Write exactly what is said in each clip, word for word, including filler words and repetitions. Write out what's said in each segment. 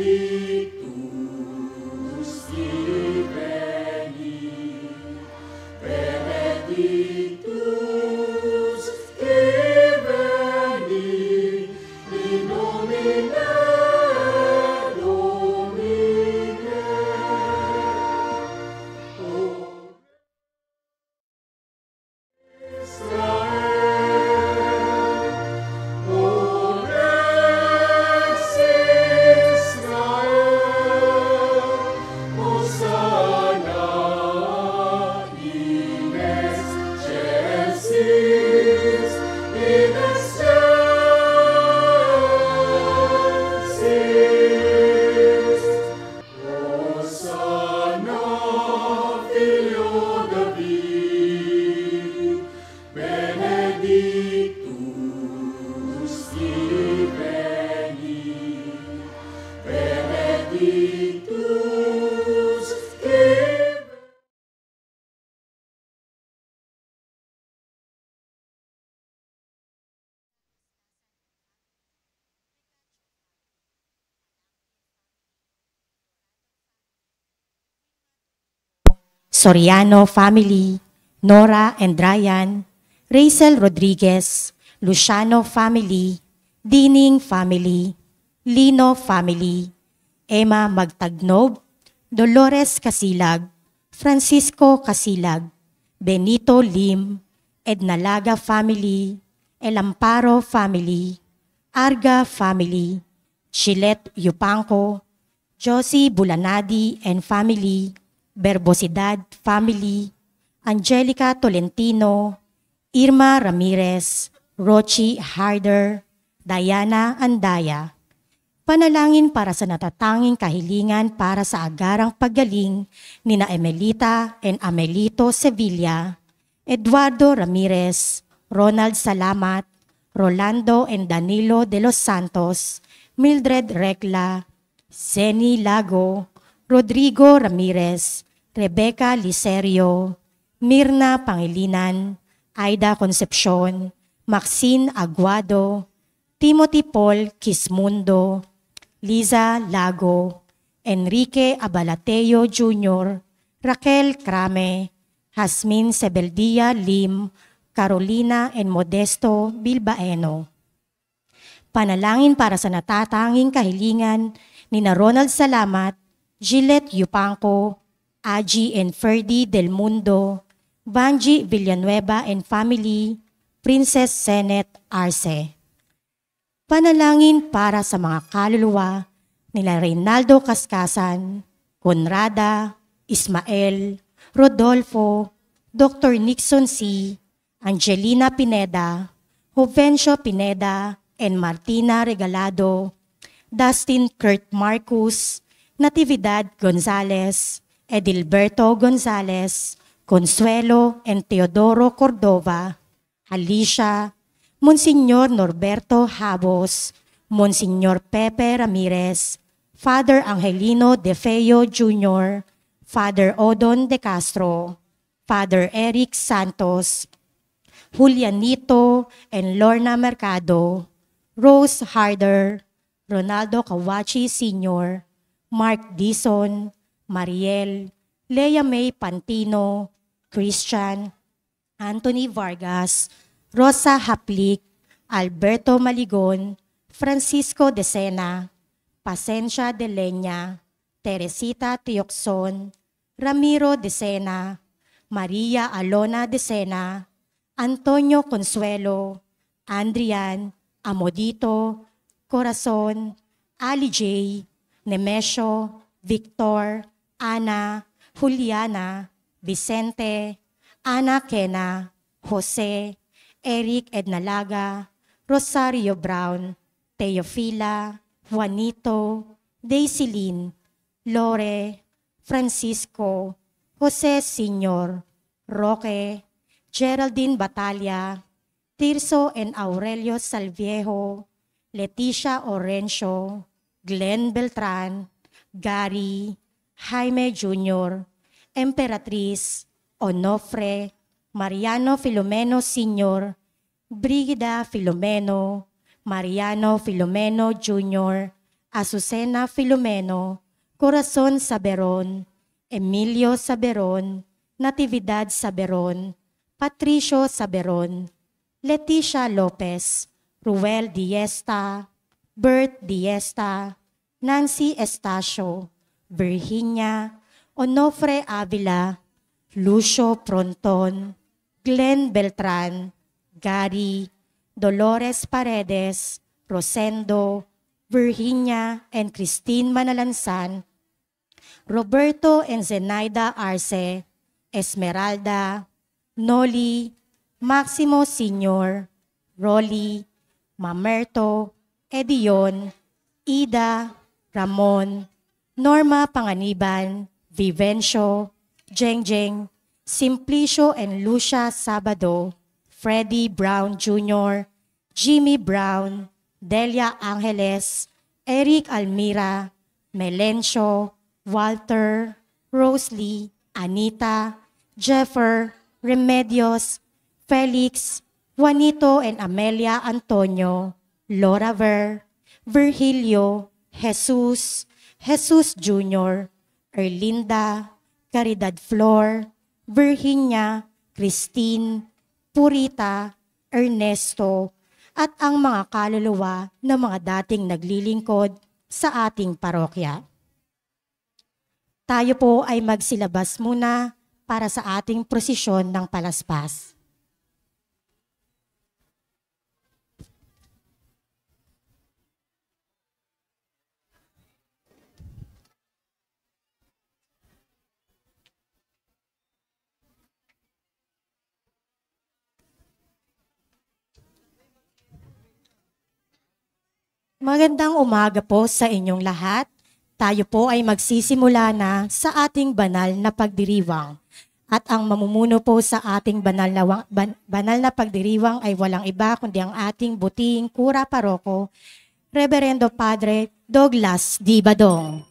Soriano family, Nora and Ryan, Rachel Rodriguez, Luciano family, Dining family, Lino family, Emma Magtagnob, Dolores Casilag, Francisco Casilag, Benito Lim, Edna Laga family, El Amparo family, Arga family, Chilette Yupanco, Josie Bulanadi and family, Verbosidad family, Angelica Tolentino, Irma Ramirez, Rochi Harder, Diana Andaya. Panalangin para sa natatanging kahilingan para sa agarang paggaling ni na Emelita and Amelito Sevilla, Eduardo Ramirez, Ronald Salamat, Rolando and Danilo de los Santos, Mildred Recla, Zeni Lago, Rodrigo Ramirez, Rebecca Licerio, Mirna Pangilinan, Aida Concepcion, Maxine Aguado, Timothy Paul Kismundo, Liza Lago, Enrique Abalateo Junior, Raquel Crame, Jasmine Sebeldia Lim, Carolina and Modesto Bilbaeno. Panalangin para sa natatanging kahilingan ni na Ronald Salamat, Gillette Yupanco, Aji and Ferdy Del Mundo, Banji Villanueva and family, Princess Senet Arce. Panalangin para sa mga kaluluwa nila Reynaldo Cascasan, Conrada, Ismael, Rodolfo, Doctor Nixon C., Angelina Pineda, Jovencio Pineda, and Martina Regalado, Dustin Kurt Marcus, Natividad Gonzalez, Edilberto Gonzalez, Consuelo and Teodoro Cordova, Alicia, Monsignor Norberto Habos, Monsignor Pepe Ramirez, Father Angelino De Feo Junior, Father Odon De Castro, Father Eric Santos, Julianito and Lorna Mercado, Rose Harder, Ronaldo Kawachi Senior, Mark Dison, Mariel, Lea May Pantino, Christian, Anthony Vargas, Rosa Haplik, Alberto Maligon, Francisco De Sena, Pasencia De Leña, Teresita Tioxon, Ramiro De Sena, Maria Alona De Sena, Antonio Consuelo, Andrian, Amodito, Corazon, Ali J., Nemesio, Victor, Ana, Juliana, Vicente, Ana Kena, Jose, Eric Ednalaga, Rosario Brown, Teofila, Juanito, Daisilin, Lore, Francisco, Jose Senior, Roque, Geraldine Batalla, Tirso and Aurelio Salviejo, Leticia Orencio, Glenn Beltran, Gary, Jaime Junior, Emperatriz, Onofre, Mariano Filomeno Senior, Brigida Filomeno, Mariano Filomeno Junior, Azucena Filomeno, Corazon Saberon, Emilio Saberon, Natividad Saberon, Patricio Saberon, Leticia Lopez, Ruel Diesta, Bert Diesta, Nancy Estacio, Virginia, Onofre Avila, Lucio Pronton, Glenn Beltran, Gary, Dolores Paredes, Rosendo, Virginia and Christine Manalansan, Roberto and Zenaida Arce, Esmeralda, Noli, Maximo Senior, Rolly, Mamerto, Edion, Ida, Ramon, Norma Panganiban, Vivencio, Jengjeng, Simplicio and Lucia Sabado, Freddie Brown Junior, Jimmy Brown, Delia Angeles, Eric Almira, Melencio, Walter, Rosalie, Anita, Jeffer, Remedios, Felix, Juanito and Amelia Antonio, Laura Ver, Virgilio, Jesus, Jesus Junior, Erlinda, Caridad Flor, Virginia, Christine, Purita, Ernesto, at ang mga kaluluwa ng mga dating naglilingkod sa ating parokya. Tayo po ay magsilabas muna para sa ating prosesyon ng palaspas. Magandang umaga po sa inyong lahat. Tayo po ay magsisimula na sa ating banal na pagdiriwang. At ang mamumuno po sa ating banal na, ban, banal na pagdiriwang ay walang iba kundi ang ating butihing kura paroko, Reverendo Padre Douglas D. Badong.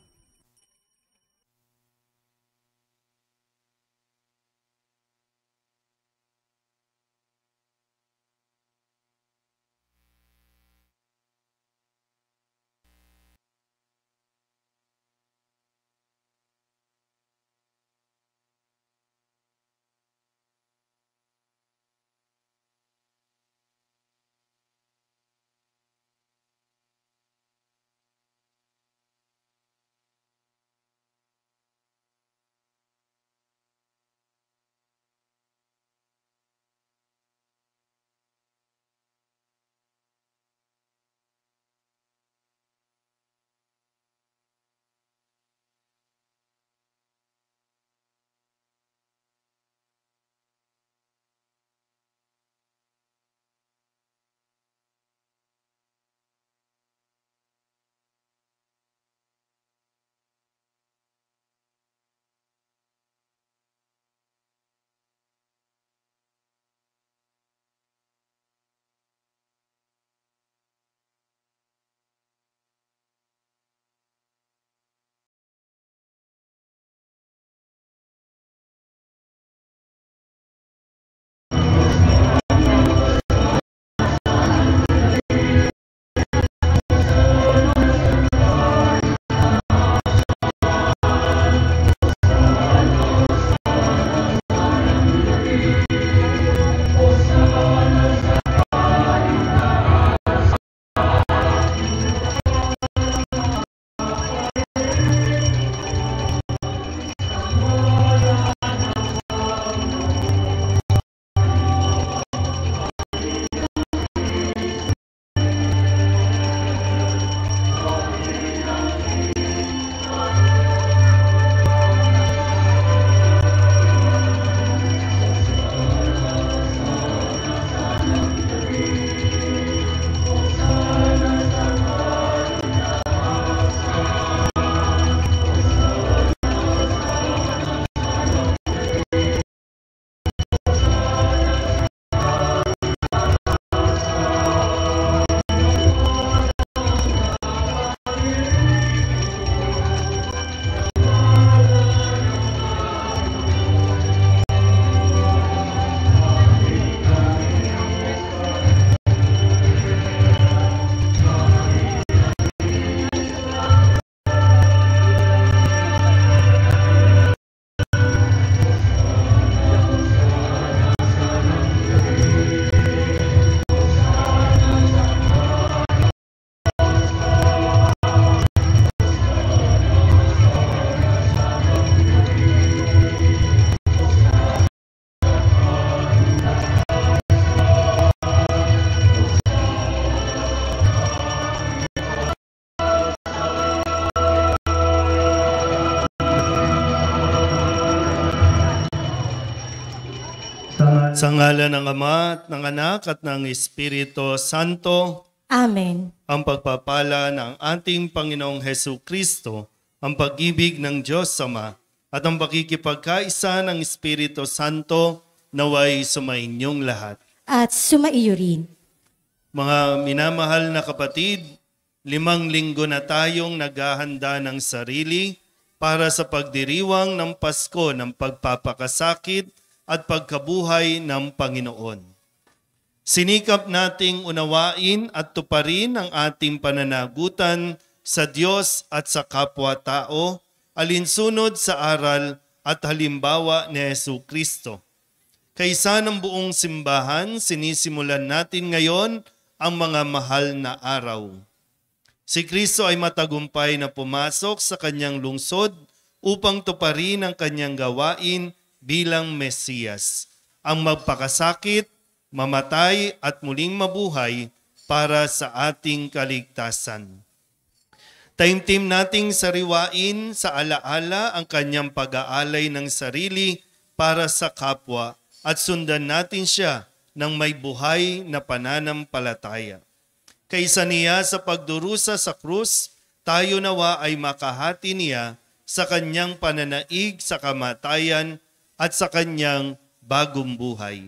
Sa ngalan ng Ama at ng Anak at ng Espiritu Santo, Amen. ang pagpapala ng ating Panginoong Hesu Kristo, ang pag-ibig ng Diyos Ama, at ang pakikipagkaisa ng Espiritu Santo naway sumainyong lahat. At sumaiyo rin. Mga minamahal na kapatid, limang linggo na tayong naghahanda ng sarili para sa pagdiriwang ng Pasko ng pagpapakasakit at pagkabuhay ng Panginoon. Sinikap nating unawain at tuparin ang ating pananagutan sa Diyos at sa kapwa-tao, alinsunod sa aral at halimbawa ni Hesu Kristo. Kaysa ng buong simbahan, sinisimulan natin ngayon ang mga mahal na araw. Si Kristo ay matagumpay na pumasok sa kanyang lungsod upang tuparin ang kanyang gawain bilang Mesiyas, ang magpakasakit, mamatay at muling mabuhay para sa ating kaligtasan. Taimtim nating sariwain sa alaala ang kanyang pag-aalay ng sarili para sa kapwa at sundan natin siya ng may buhay na pananampalataya. Kaysa niya sa pagdurusa sa krus, tayo nawa ay makahati niya sa kanyang pananaig sa kamatayan at sa kanyang bagong buhay.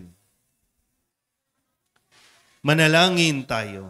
Manalangin tayo.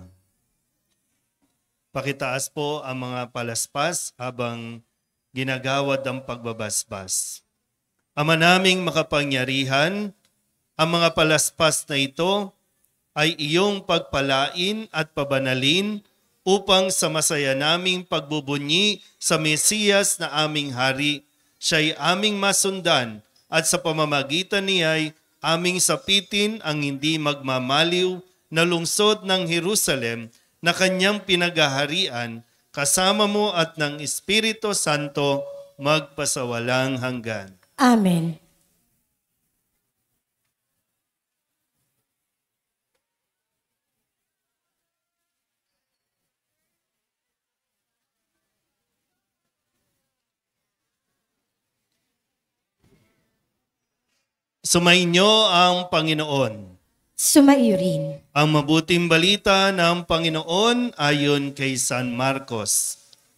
Pakitaas po ang mga palaspas habang ginagawad ang pagbabasbas. Ama naming makapangyarihan, ang mga palaspas na ito ay iyong pagpalain at pabanalin upang sa masaya naming pagbubunyi sa Mesiyas na aming hari, siya'y aming masundan at sa pamamagitan niya'y aming sapitin ang hindi magmamaliw na lungsod ng Jerusalem na kanyang pinagaharian kasama mo at ng Espiritu Santo magpasawalang hanggan. Amen. Sumainyo ang Panginoon. Sumaiyo rin. Ang mabuting balita ng Panginoon ayon kay San Marcos.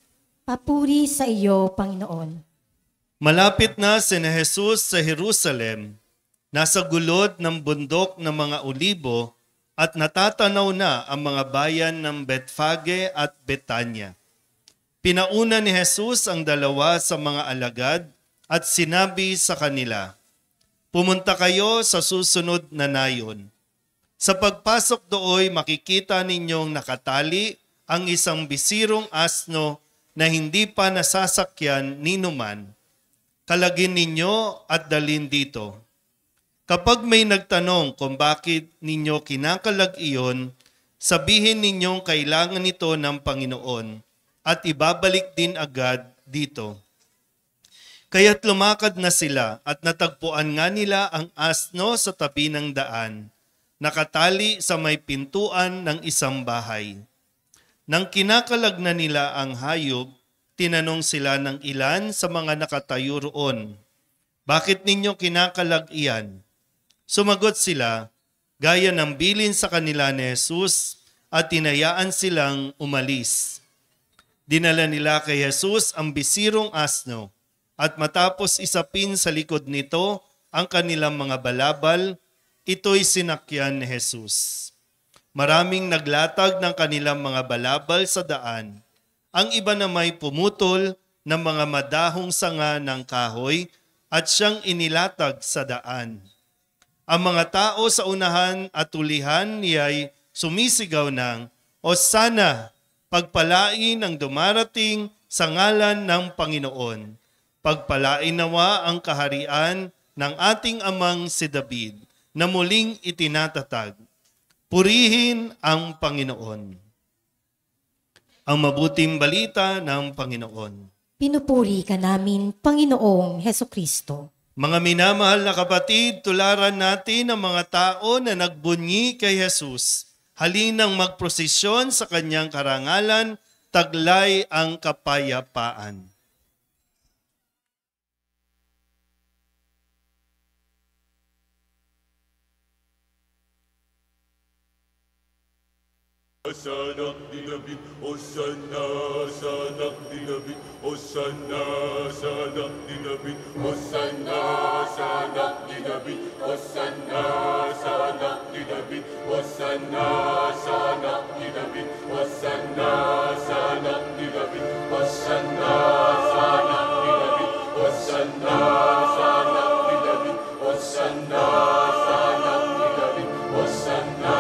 Papuri sa iyo, Panginoon. Malapit na si Jesus sa Jerusalem, nasa gulod ng bundok ng mga olibo at natatanaw na ang mga bayan ng Betfage at Betania. Pinauna ni Jesus ang dalawa sa mga alagad at sinabi sa kanila, "Pumunta kayo sa susunod na nayon. Sa pagpasok dooy makikita ninyong nakatali ang isang bisirong asno na hindi pa nasasakyan ninuman. Kalagin ninyo at dalhin dito. Kapag may nagtanong kung bakit ninyo kinakalag iyon, sabihin ninyong kailangan ito ng Panginoon at ibabalik din agad dito." Kaya't lumakad na sila at natagpuan nga nila ang asno sa tabi ng daan, nakatali sa may pintuan ng isang bahay. Nang kinakalag na nila ang hayop, tinanong sila ng ilan sa mga nakatayo roon, "Bakit ninyo kinakalag iyan?" Sumagot sila, gaya ng bilin sa kanila ni Jesus, at tinayaan silang umalis. Dinala nila kay Jesus ang bisirong asno, at matapos isapin sa likod nito ang kanilang mga balabal, ito'y sinakyan ni Jesus. Maraming naglatag ng kanilang mga balabal sa daan. Ang iba na may pumutol ng mga madahong sanga ng kahoy at siyang inilatag sa daan. Ang mga tao sa unahan at tulihan niya'y sumisigaw ng, "Hosana, pagpalain ang dumarating sa ngalan ng Panginoon. Pagpalain nawa ang kaharian ng ating amang si David na muling itinatatag. Purihin ang Panginoon." Ang mabuting balita ng Panginoon. Pinupuri ka namin, Panginoong Hesu Kristo. Mga minamahal na kapatid, tularan natin ang mga tao na nagbunyi kay Jesus. Halinang magprosesyon sa kanyang karangalan, taglay ang kapayapaan. Sanak ni David, Hosanna, sanak ni David, Hosanna, sanak ni David, Hosanna, sanak ni David, Hosanna, sanak ni David, Hosanna, sanak ni David, Hosanna, sanak ni David, Hosanna, sanak ni David, Hosanna, sanak ni David, Hosanna, sanak ni David, Hosanna.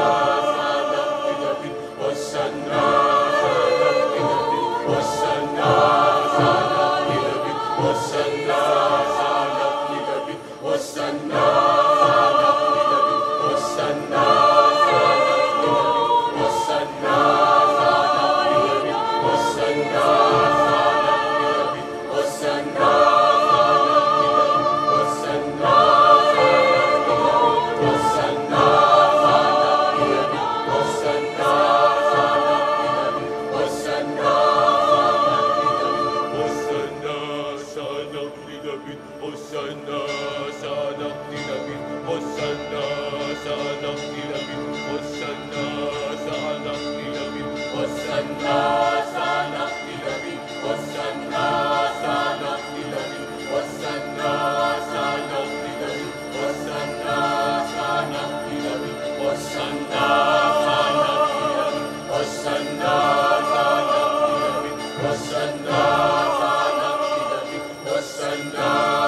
Hosanna, sanak ni David, Hosanna, sanak ni David, Hosanna, sanak ni David, Hosanna, sanak ni David, Hosanna, sanak ni David, Hosanna, sanak ni David, Hosanna, sanak ni David, Hosanna, sanak ni David, Hosanna, sanak ni David, Hosanna, sanak ni David, Hosanna. Hosanna, sanak ni David, Hosanna, sanak ni David, Hosanna, sanak ni David, Hosanna, sanak ni David, Hosanna, sanak ni David, Hosanna, sanak ni David, Hosanna, sanak ni David, Hosanna, sanak ni David, Hosanna, sanak ni David, Hosanna, sanak ni David, Hosanna.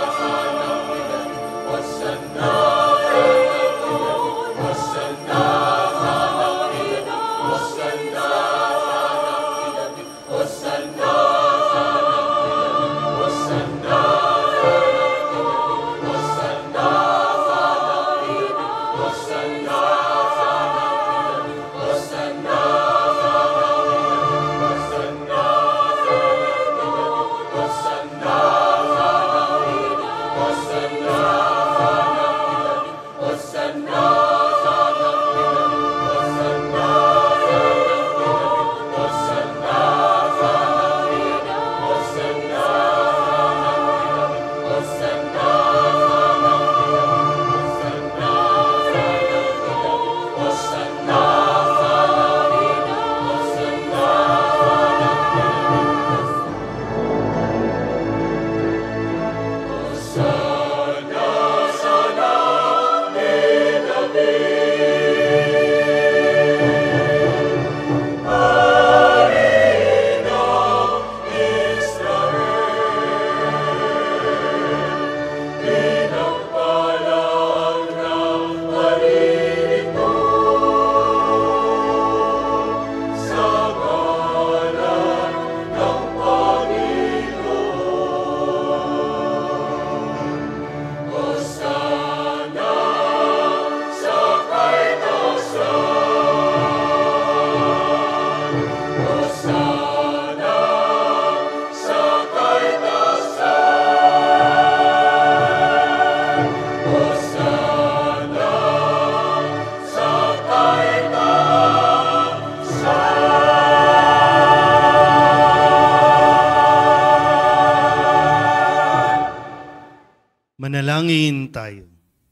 Manalangin tayo.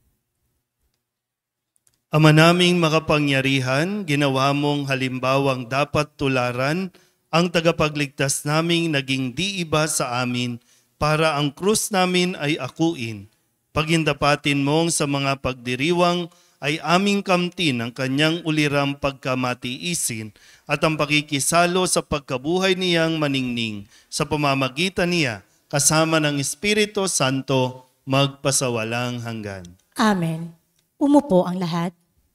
Ama naming makapangyarihan, ginawa mong halimbawang dapat tularan ang tagapagligtas naming naging di iba sa amin para ang krus namin ay akuin. Pagindapatin mong sa mga pagdiriwang ay aming kamtin ang kanyang ulirang pagkamatiisin at ang pakikisalo sa pagkabuhay niyang maningning sa pamamagitan niya kasama ng Espiritu Santo magpasawalang hanggan. Amen. Umupo ang lahat.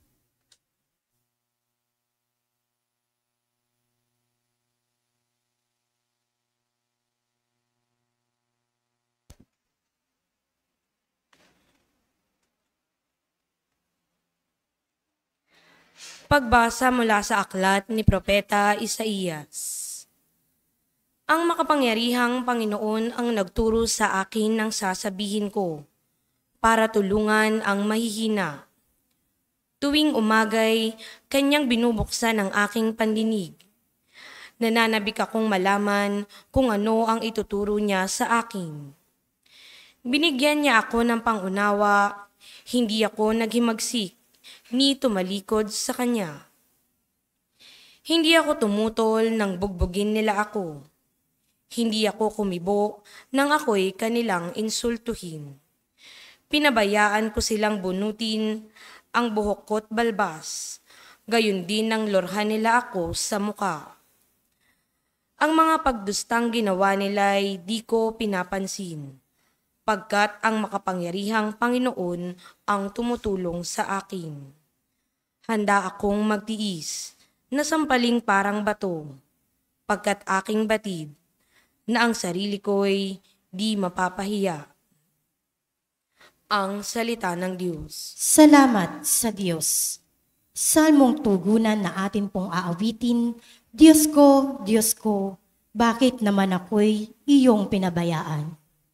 Pagbasa mula sa aklat ni Propeta Isaías. Ang makapangyarihang Panginoon ang nagturo sa akin ng sasabihin ko, para tulungan ang mahihina. Tuwing umagay, kanyang binubuksan ang aking pandinig. Nananabik akong malaman kung ano ang ituturo niya sa akin. Binigyan niya ako ng pangunawa, hindi ako naghimagsik, ni tumalikod sa kanya. Hindi ako tumutol nang bugbugin nila ako. Hindi ako kumibo nang ako'y kanilang insultuhin. Pinabayaan ko silang bunutin ang buhok ko't balbas, gayon din ang lorhan nila ako sa muka. Ang mga pagdustang ginawa nila'y di ko pinapansin, pagkat ang makapangyarihang Panginoon ang tumutulong sa akin. Handa akong magtiis, na sampaling parang bato, pagkat aking batid, na ang sarili ko'y di mapapahiya. Ang salita ng Diyos. Salamat sa Diyos. Salmong tugunan na atin pong aawitin, Diyos ko, Diyos ko, bakit naman ako'y iyong pinabayaan?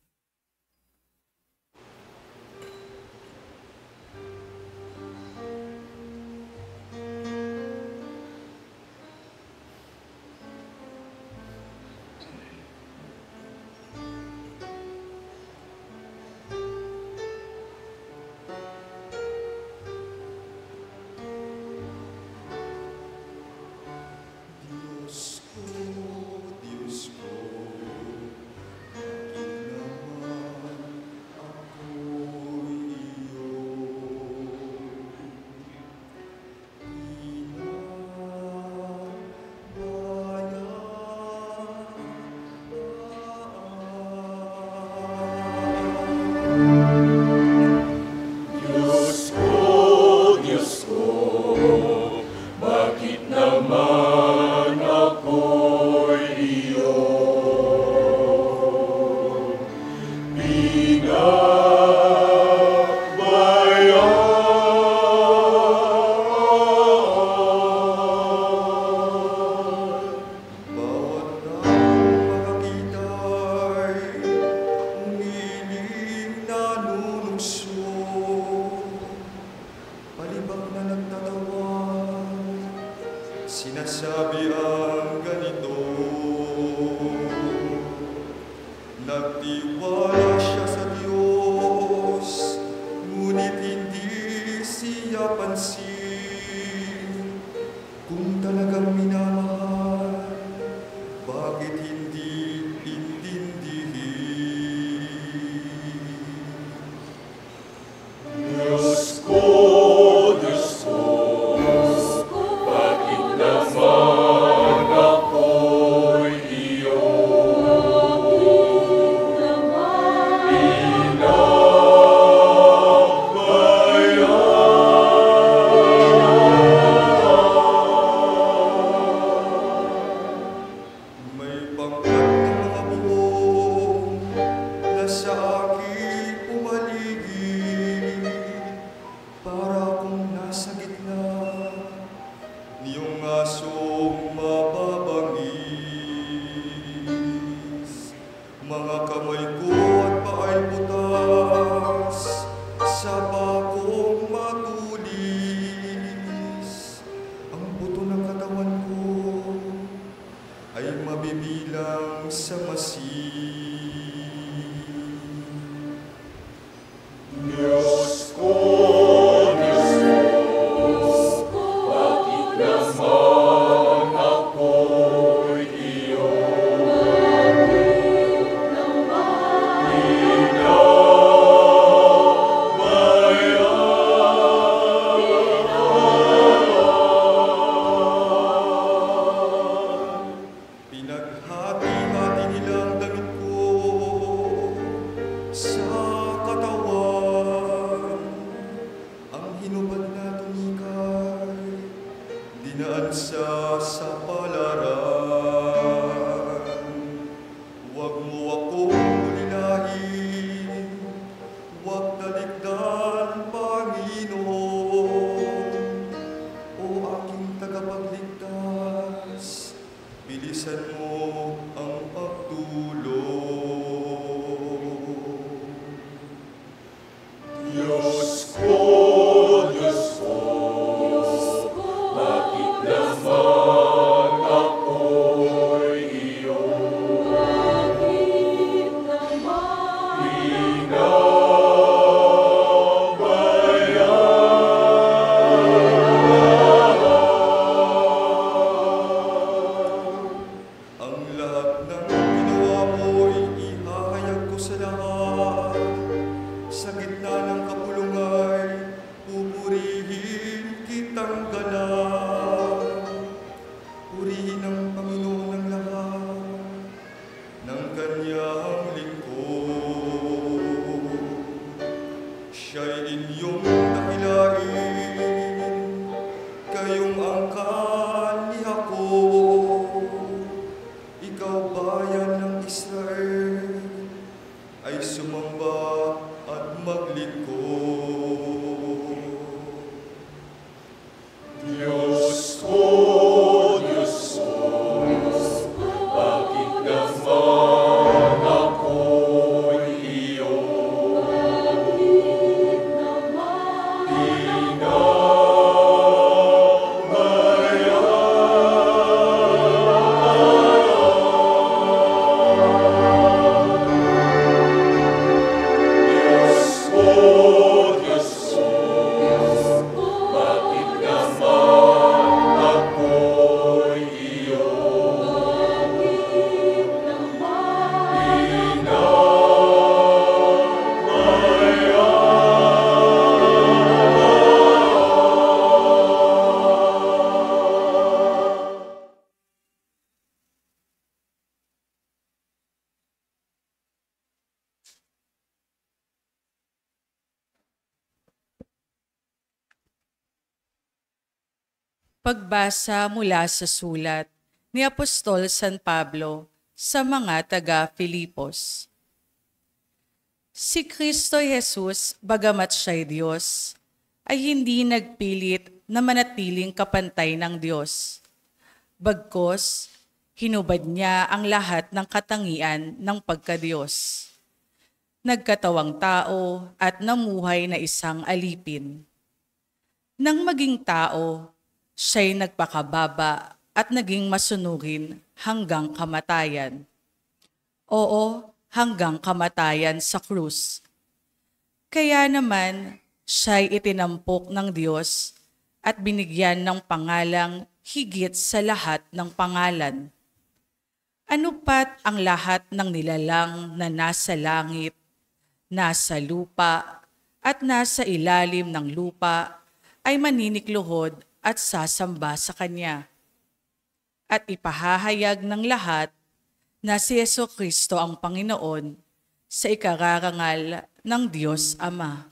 Sinasabi ang ganito, nagtiwala siya sa Diyos, ngunit hindi siya pansin. Kung talagang minamahal, bakit hindi intindihin? Diyos ko, Diyos ko, mga kamay ko at paa'y butas, sa bakong matulis. Ang buto ng katawan ko ay mabibilang sa masin. Diyos ko, Diyos ko, bakit naman ako'y pinaghati-hati nilang damit ko Pagbasa mula sa sulat ni Apostol San Pablo sa mga taga-Filipos. Si Kristo Jesus, bagamat siya'y Diyos, ay hindi nagpilit na manatiling kapantay ng Diyos. Bagkus, hinubad niya ang lahat ng katangian ng pagka-Diyos. Nagkatawang tao at namuhay na isang alipin. Nang maging tao, siya'y nagpakababa at naging masunurin hanggang kamatayan. Oo, hanggang kamatayan sa krus. Kaya naman, siya'y itinampok ng Diyos at binigyan ng pangalang higit sa lahat ng pangalan. Ano pat ang lahat ng nilalang na nasa langit, nasa lupa, at nasa ilalim ng lupa ay maninikluhod at sasamba sa Kanya. At ipahahayag ng lahat na si Jesucristo ang Panginoon sa ikararangal ng Diyos Ama.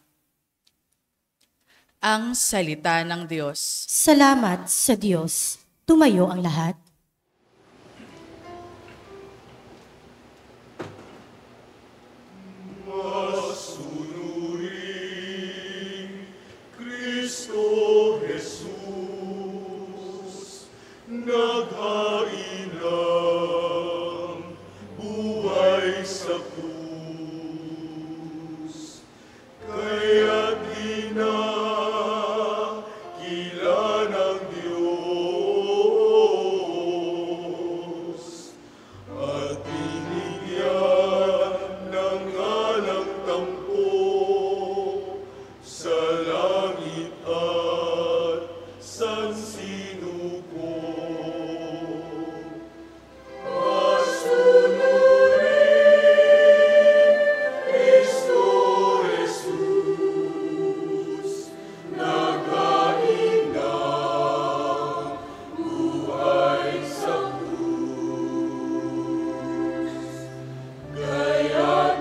Ang salita ng Diyos. Salamat sa Diyos. Tumayo ang lahat. Masunurin Kristo Jesus, naghain ng buhay sa krus. Kaya't dinakila ng Diyos at binigyan ng ngalang tampok sa langit at sansinuko. Masunurin Kristo Jesus, naghain ng buhay sa krus. Kaya't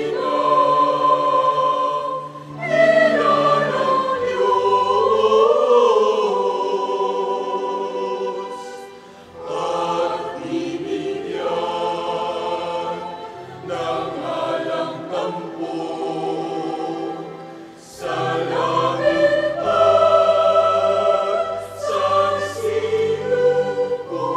dinakila ng Diyos at binigyan ng ngalang tampok sa langit at sansinuko.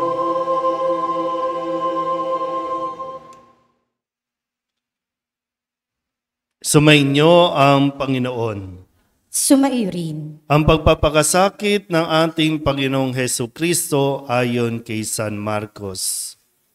Sumainyo ang Panginoon. Sumaiyo rin. Ang pagpapakasakit ng ating Panginoong Hesu Kristo ayon kay San Marcos.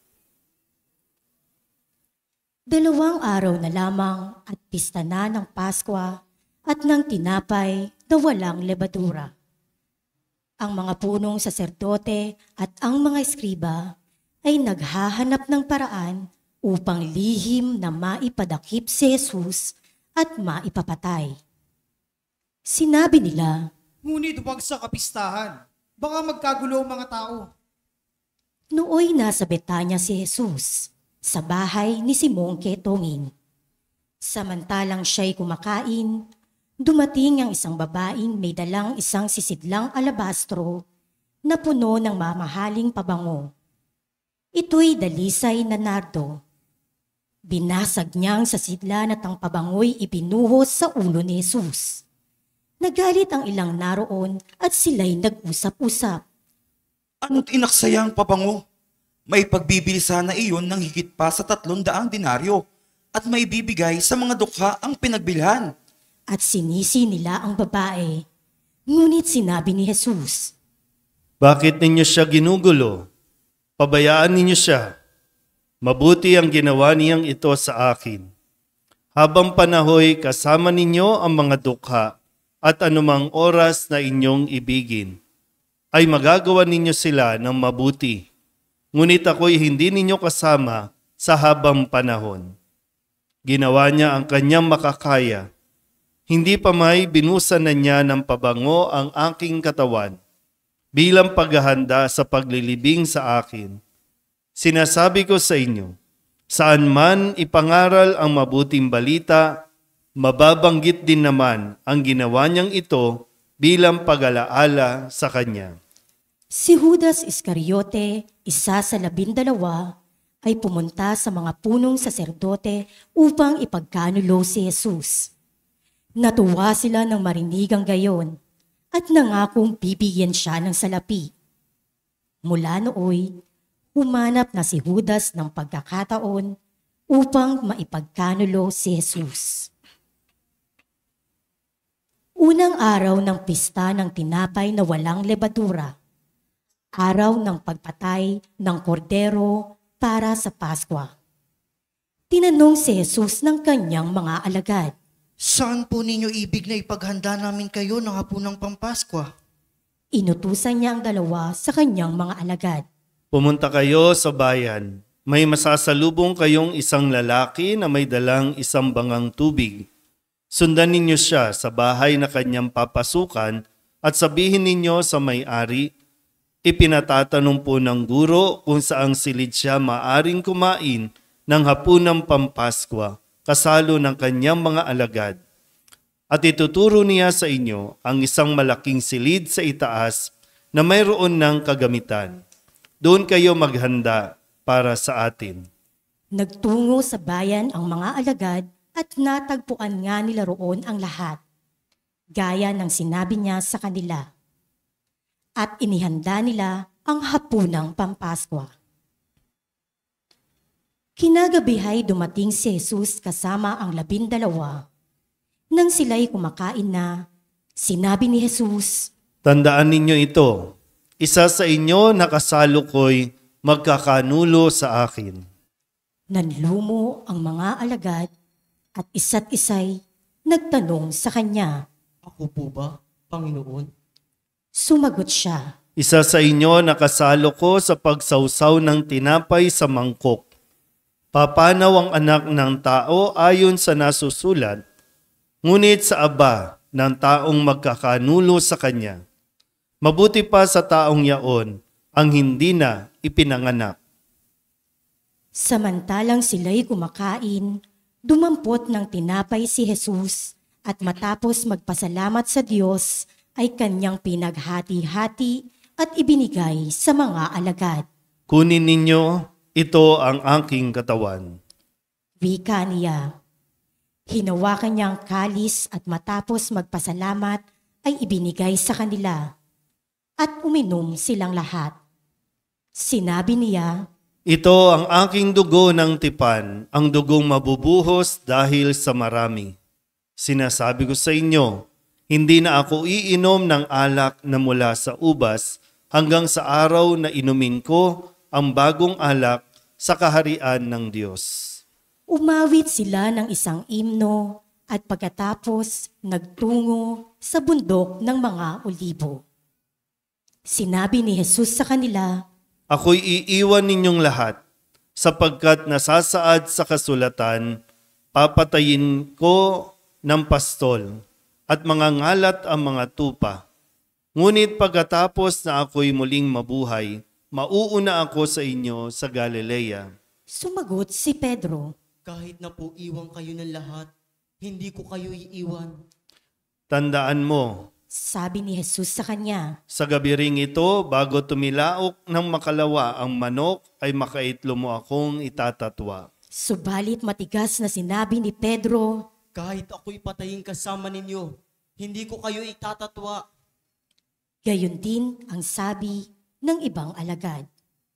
Dalawang araw na lamang at pista na ng Paskwa at ng tinapay na walang lebadura. Ang mga punong saserdote at ang mga eskriba ay naghahanap ng paraan upang lihim na maipadakip si Jesus at maipapatay. Sinabi nila, Ngunit huwag sa kapistahan. Baka magkagulo ang mga tao. nooy nasa Betanya si Jesus, sa bahay ni Simong Ketongin. Samantalang siya'y kumakain, dumating ang isang babaeng may dalang isang sisidlang alabastro na puno ng mamahaling pabango. Ito'y dalisay na nardo. Binasag niyang sa sidlan at ang pabango'y ibinuhos sa ulo ni Jesus. Nagalit ang ilang naroon at sila'y nag-usap-usap. Ano't inaksayang pabango? May pagbibili sana iyon ng higit pa sa tatlong daang dinaryo at may bibigay sa mga dukha ang pinagbilhan. At sinisi nila ang babae. Ngunit sinabi ni Jesus, Bakit ninyo siya ginugulo? Pabayaan ninyo siya. Mabuti ang ginawa niyang ito sa akin. Habang panahoy kasama ninyo ang mga dukha at anumang oras na inyong ibigin, ay magagawa ninyo sila ng mabuti. Ngunit ako'y hindi ninyo kasama sa habang panahon. Ginawa niya ang kanyang makakaya. Hindi pa may binusan na niya ng pabango ang aking katawan bilang paghahanda sa paglilibing sa akin. Sinasabi ko sa inyo, saan man ipangaral ang mabuting balita, mababanggit din naman ang ginawa niyang ito bilang pag-alaala sa kanya. Si Judas Iscariote, isa sa labindalawa, ay pumunta sa mga punong saserdote upang ipagkanulo si Jesus. Natuwa sila nang marinig ang gayon at nangakong bibigyan siya ng salapi. Mula nooy, humanap na si Judas ng pagkakataon upang maipagkanulo si Jesus. Unang araw ng pista ng tinapay na walang lebadura, araw ng pagpatay ng kordero para sa Paskwa. Tinanong si Jesus ng kanyang mga alagad, Saan po ninyo ibig na ipaghanda namin kayo ng hapunang Pampaskwa? inutusan niya ang dalawa sa kanyang mga alagad. Pumunta kayo sa bayan. May masasalubong kayong isang lalaki na may dalang isang bangang tubig. Sundan ninyo siya sa bahay na kanyang papasukan at sabihin ninyo sa may-ari, ipinatatanong po ng guro kung saang silid siya maaring kumain ng hapunang Pampaskwa, kasalo ng kanyang mga alagad. At ituturo niya sa inyo ang isang malaking silid sa itaas na mayroon ng kagamitan. Doon kayo maghanda para sa atin. Nagtungo sa bayan ang mga alagad at natagpuan nga nila roon ang lahat, gaya ng sinabi niya sa kanila. At inihanda nila ang hapunang Pampaskwa. Kinagabihay dumating si Jesus kasama ang labindalawa. Nang sila'y kumakain na, sinabi ni Jesus, Tandaan ninyo ito, isa sa inyo nakasalo ko'y magkakanulo sa akin. nanlumo ang mga alagad at isa't isa'y nagtanong sa kanya. Ako po ba, Panginoon? Sumagot siya, Isa sa inyo nakasalo ko sa pagsawsaw ng tinapay sa mangkok. Papanaw ang anak ng tao ayon sa nasusulat, ngunit sa aba ng taong magkakanulo sa kanya. Mabuti pa sa taong yaon ang hindi na ipinanganak. samantalang sila'y kumakain, dumampot ng tinapay si Jesus at matapos magpasalamat sa Diyos ay kanyang pinaghati-hati at ibinigay sa mga alagad. Kunin ninyo, ito ang aking katawan. Wika niya. Hinawakan niya ang kalis at matapos magpasalamat ay ibinigay sa kanila. At uminom silang lahat. Sinabi niya, Ito ang aking dugo ng tipan, ang dugong mabubuhos dahil sa marami. Sinasabi ko sa inyo, hindi na ako iinom ng alak na mula sa ubas hanggang sa araw na inumin ko ang bagong alak sa kaharian ng Diyos. umawit sila ng isang imno at pagkatapos nagtungo sa bundok ng mga olibo. Sinabi ni Jesus sa kanila, Ako'y iiwan ninyong lahat, sapagkat nasasaad sa kasulatan, papatayin ko ng pastol at mga ngalat ang mga tupa. Ngunit pagkatapos na ako'y muling mabuhay, mauuna ako sa inyo sa Galilea. Sumagot si Pedro, Kahit na po iwan kayo ng lahat, hindi ko kayo iiwan. Tandaan mo, sabi ni Jesus sa kanya, sa gabi ring ito, bago tumilaok ng makalawa ang manok, ay makaitlo mo akong itatatwa. subalit matigas na sinabi ni Pedro, Kahit ako'y patayin kasama ninyo, hindi ko kayo itatatwa. gayon din ang sabi ng ibang alagad.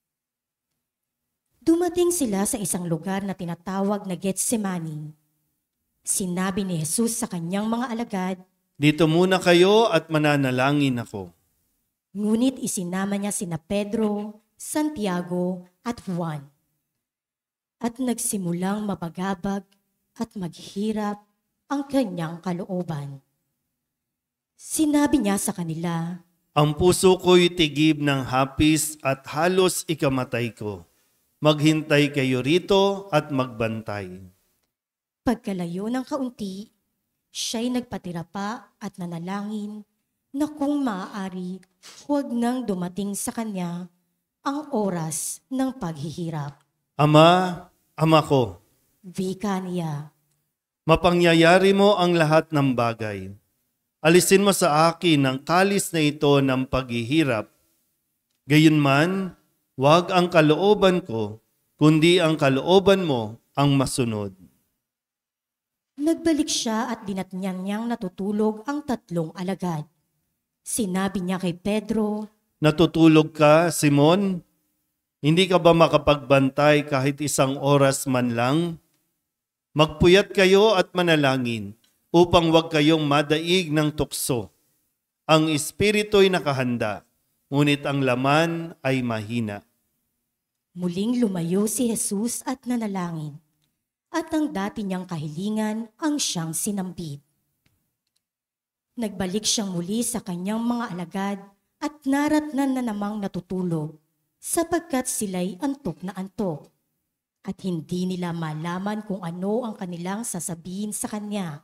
Dumating sila sa isang lugar na tinatawag na Getsemani. Sinabi ni Jesus sa kanyang mga alagad, Dito muna kayo at mananalangin ako. ngunit isinama niya sina Pedro, Santiago at Juan. At nagsimulang mapagabag at maghirap ang kanyang kalooban. Sinabi niya sa kanila, Ang puso ko'y tigib ng hapis at halos ikamatay ko. Maghintay kayo rito at magbantay. pagkalayo ng kaunti, siya'y nagpatira pa at nanalangin na kung maaari, huwag nang dumating sa kanya ang oras ng paghihirap. Ama, Ama ko, Wika niya, mapangyayari mo ang lahat ng bagay. Alisin mo sa akin ang kalis na ito ng paghihirap. Gayunman, huwag ang kalooban ko, kundi ang kalooban mo ang masunod. Nagbalik siya at dinatnyan niyang natutulog ang tatlong alagad. Sinabi niya kay Pedro, Natutulog ka, Simon? Hindi ka ba makapagbantay kahit isang oras man lang? Magpuyat kayo at manalangin upang wag kayong madaig ng tukso. Ang espiritu'y nakahanda, ngunit ang laman ay mahina. muling lumayo si Jesus at nanalangin. At ang dati niyang kahilingan ang siyang sinambit. Nagbalik siyang muli sa kanyang mga alagad at naratnan na namang natutulog sapagkat sila'y antok na antok at hindi nila malaman kung ano ang kanilang sasabihin sa kanya.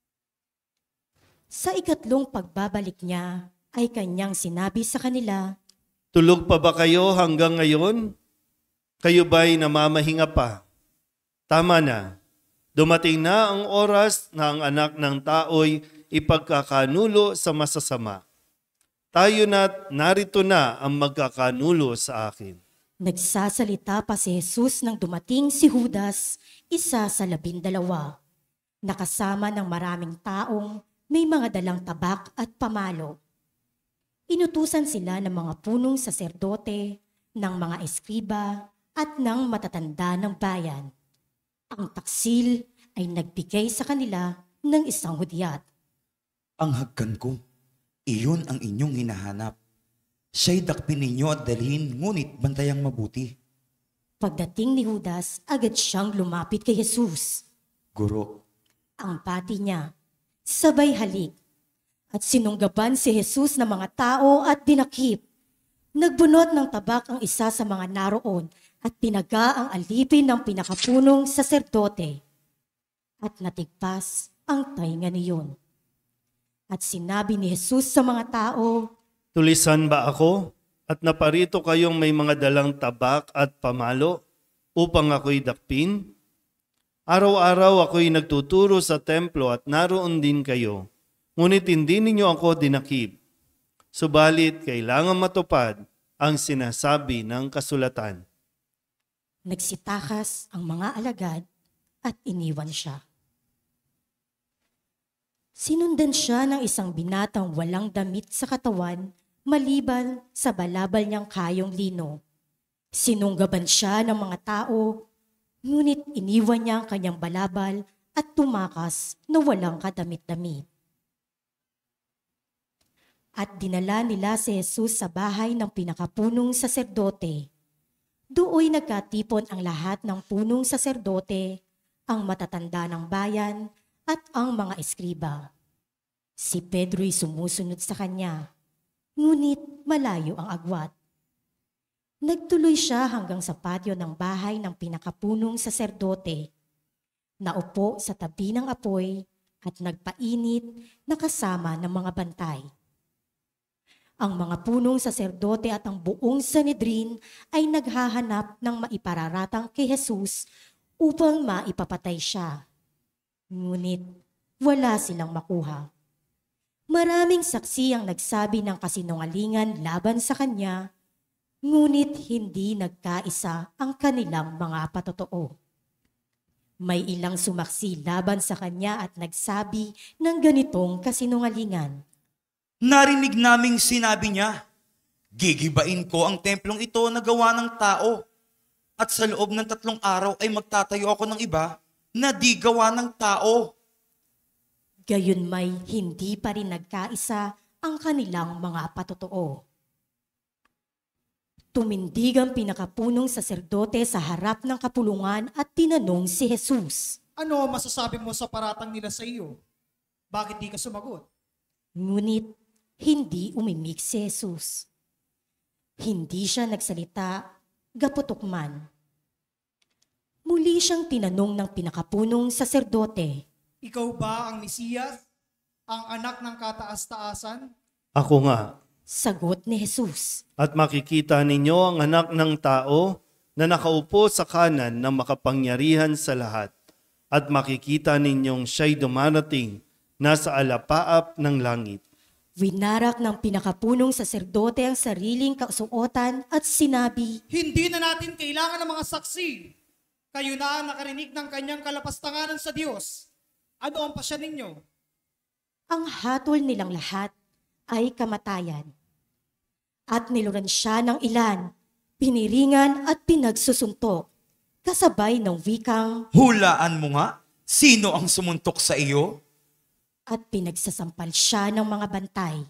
Sa ikatlong pagbabalik niya ay kanyang sinabi sa kanila, Tulog pa ba kayo hanggang ngayon? Kayo ba'y namamahinga pa? Tama na. Dumating na ang oras na ang anak ng tao'y ipagkakanulo sa masasama. Tayo na't narito na ang magkakanulo sa akin. Nagsasalita pa si Jesus nang dumating si Judas, isa sa labindalawa, nakasama ng maraming taong may mga dalang tabak at pamalo. Inutusan sila ng mga punong saserdote, ng mga eskriba at ng matatanda ng bayan. Ang taksil ay nagbigay sa kanila ng isang hudyat. Ang hagkan ko, iyon ang inyong hinahanap. Siya'y dakpin ninyo at dalhin, ngunit bantayang mabuti. Pagdating ni Judas, agad siyang lumapit kay Jesus. Guro, Ang pati niya, sabay halik. At sinunggaban si Jesus ng mga tao at dinakip. Nagbunot ng tabak ang isa sa mga naroon at pinaga ang alipin ng pinakapunong saserdote. At natigpas ang tainga niyon. At sinabi ni Jesus sa mga tao, Tulisan ba ako at naparito kayong may mga dalang tabak at pamalo upang ako'y dakpin? Araw-araw ako'y nagtuturo sa templo at naroon din kayo. Ngunit hindi ninyo ako dinakip. Subalit kailangan matupad ang sinasabi ng kasulatan. Nagsitakas ang mga alagad at iniwan siya. Sinundan siya ng isang binatang walang damit sa katawan maliban sa balabal niyang kayong lino. Sinunggaban siya ng mga tao, ngunit iniwan niya ang kanyang balabal at tumakas na walang kadamit-damit. At dinala nila si Jesus sa bahay ng pinakapunong saserdote. Dooy nagkatipon ang lahat ng punong saserdote, ang matatanda ng bayan at ang mga eskriba. Si Pedro'y sumusunod sa kanya, ngunit malayo ang agwat. Nagtuloy siya hanggang sa patio ng bahay ng pinakapunong saserdote. Naupo sa tabi ng apoy at nagpainit na kasama ng mga bantay. Ang mga punong saserdote at ang buong Sanhedrin ay naghahanap ng maipararatang kay Jesus upang maipapatay siya. Ngunit wala silang makuha. Maraming saksi ang nagsabi ng kasinungalingan laban sa kanya, ngunit hindi nagkaisa ang kanilang mga patotoo. May ilang sumaksi laban sa kanya at nagsabi ng ganitong kasinungalingan. narinig naming sinabi niya, gigibain ko ang templong ito na gawa ng tao. At sa loob ng tatlong araw ay magtatayo ako ng iba na di gawa ng tao. Gayon may hindi pa rin nagkaisa ang kanilang mga patotoo. Tumindig ang pinakapunong saserdote sa harap ng kapulungan at tinanong si Jesus. Ano masasabi mo sa paratang nila sa iyo? Bakit di ka sumagot? Ngunit hindi umimik si Jesus. Hindi siya nagsalita, gaputok man. Muli siyang tinanong ng pinakapunong saserdote. Ikaw ba ang Mesiyas? Ang anak ng kataas-taasan? Ako nga, Sagot ni Jesus. at makikita ninyo ang anak ng tao na nakaupo sa kanan ng makapangyarihan sa lahat. At makikita ninyong siya'y dumarating nasa alapaap ng langit. Winarak ng pinakapunong saserdote ang sariling kasuotan at sinabi, Hindi na natin kailangan ng mga saksi. Kayo na ang nakarinig ng kanyang kalapastanganan sa Diyos. Ano ang pasya ninyo? ang hatol nilang lahat ay kamatayan. At niluran siya ng ilan, piniringan at pinagsusuntok, kasabay ng wikang, Hulaan mo nga, sino ang sumuntok sa iyo? at pinagsasampal siya ng mga bantay.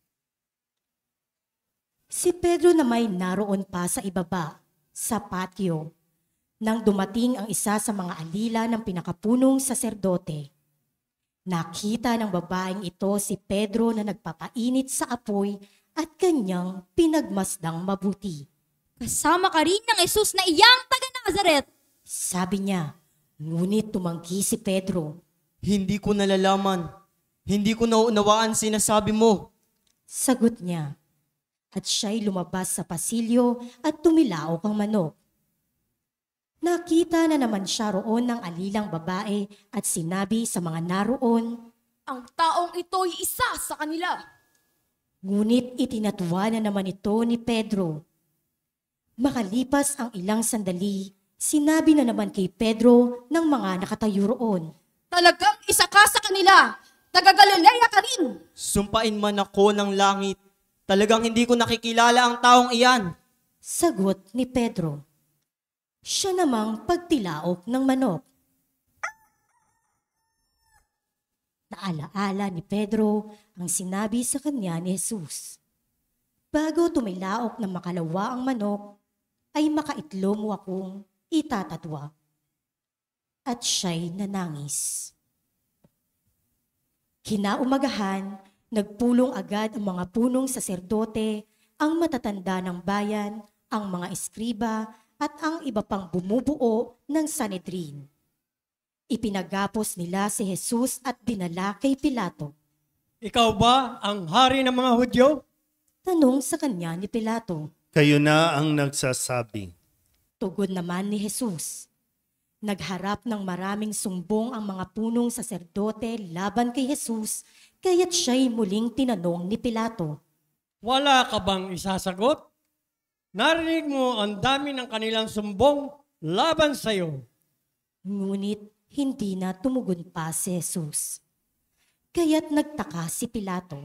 Si Pedro na may naroon pa sa ibaba, sa patio, nang dumating ang isa sa mga alila ng pinakapunong saserdote. Nakita ng babaeng ito si Pedro na nagpapainit sa apoy at kanyang pinagmasdang mabuti. Kasama ka rin ng Jesus na iyang taga-Nazaret. Sabi niya, ngunit tumanggi si Pedro. Hindi ko nalalaman. Hindi ko nauunawaan sinasabi mo. Sagot niya, at siya'y lumabas sa pasilyo at tumilaok ang manok. Nakita na naman siya roon ng alilang babae at sinabi sa mga naroon, Ang taong ito'y isa sa kanila. ngunit itinatuwa na naman ito ni Pedro. Makalipas ang ilang sandali, sinabi na naman kay Pedro ng mga nakatayo roon, Talagang isa ka sa kanila. Taga-Galilea ka rin. Sumpain man ako ng langit. Talagang hindi ko nakikilala ang taong iyan. Sagot ni Pedro. Siya namang pagtilaok ng manok. Naalaala ni Pedro ang sinabi sa kanya ni Jesus. Bago tumilaok ng makalawa ang manok, ay makaitlom mo akong itatatwa. At siya'y nanangis. Kinaumagahan, nagpulong agad ang mga punong saserdote, ang matatanda ng bayan, ang mga eskriba, at ang iba pang bumubuo ng Sanhedrin. Ipinagapos nila si Jesus at dinala kay Pilato. Ikaw ba ang hari ng mga Hudyo? Tanong sa kanya ni Pilato. Kayo na ang nagsasabi. Tugon naman ni Jesus. Nagharap ng maraming sumbong ang mga punong saserdote laban kay Jesus, kaya't siya'y muling tinanong ni Pilato. Wala ka bang isasagot? Narinig mo ang dami ng kanilang sumbong laban sa iyo. Ngunit hindi na tumugon pa si Jesus. Kaya't nagtaka si Pilato.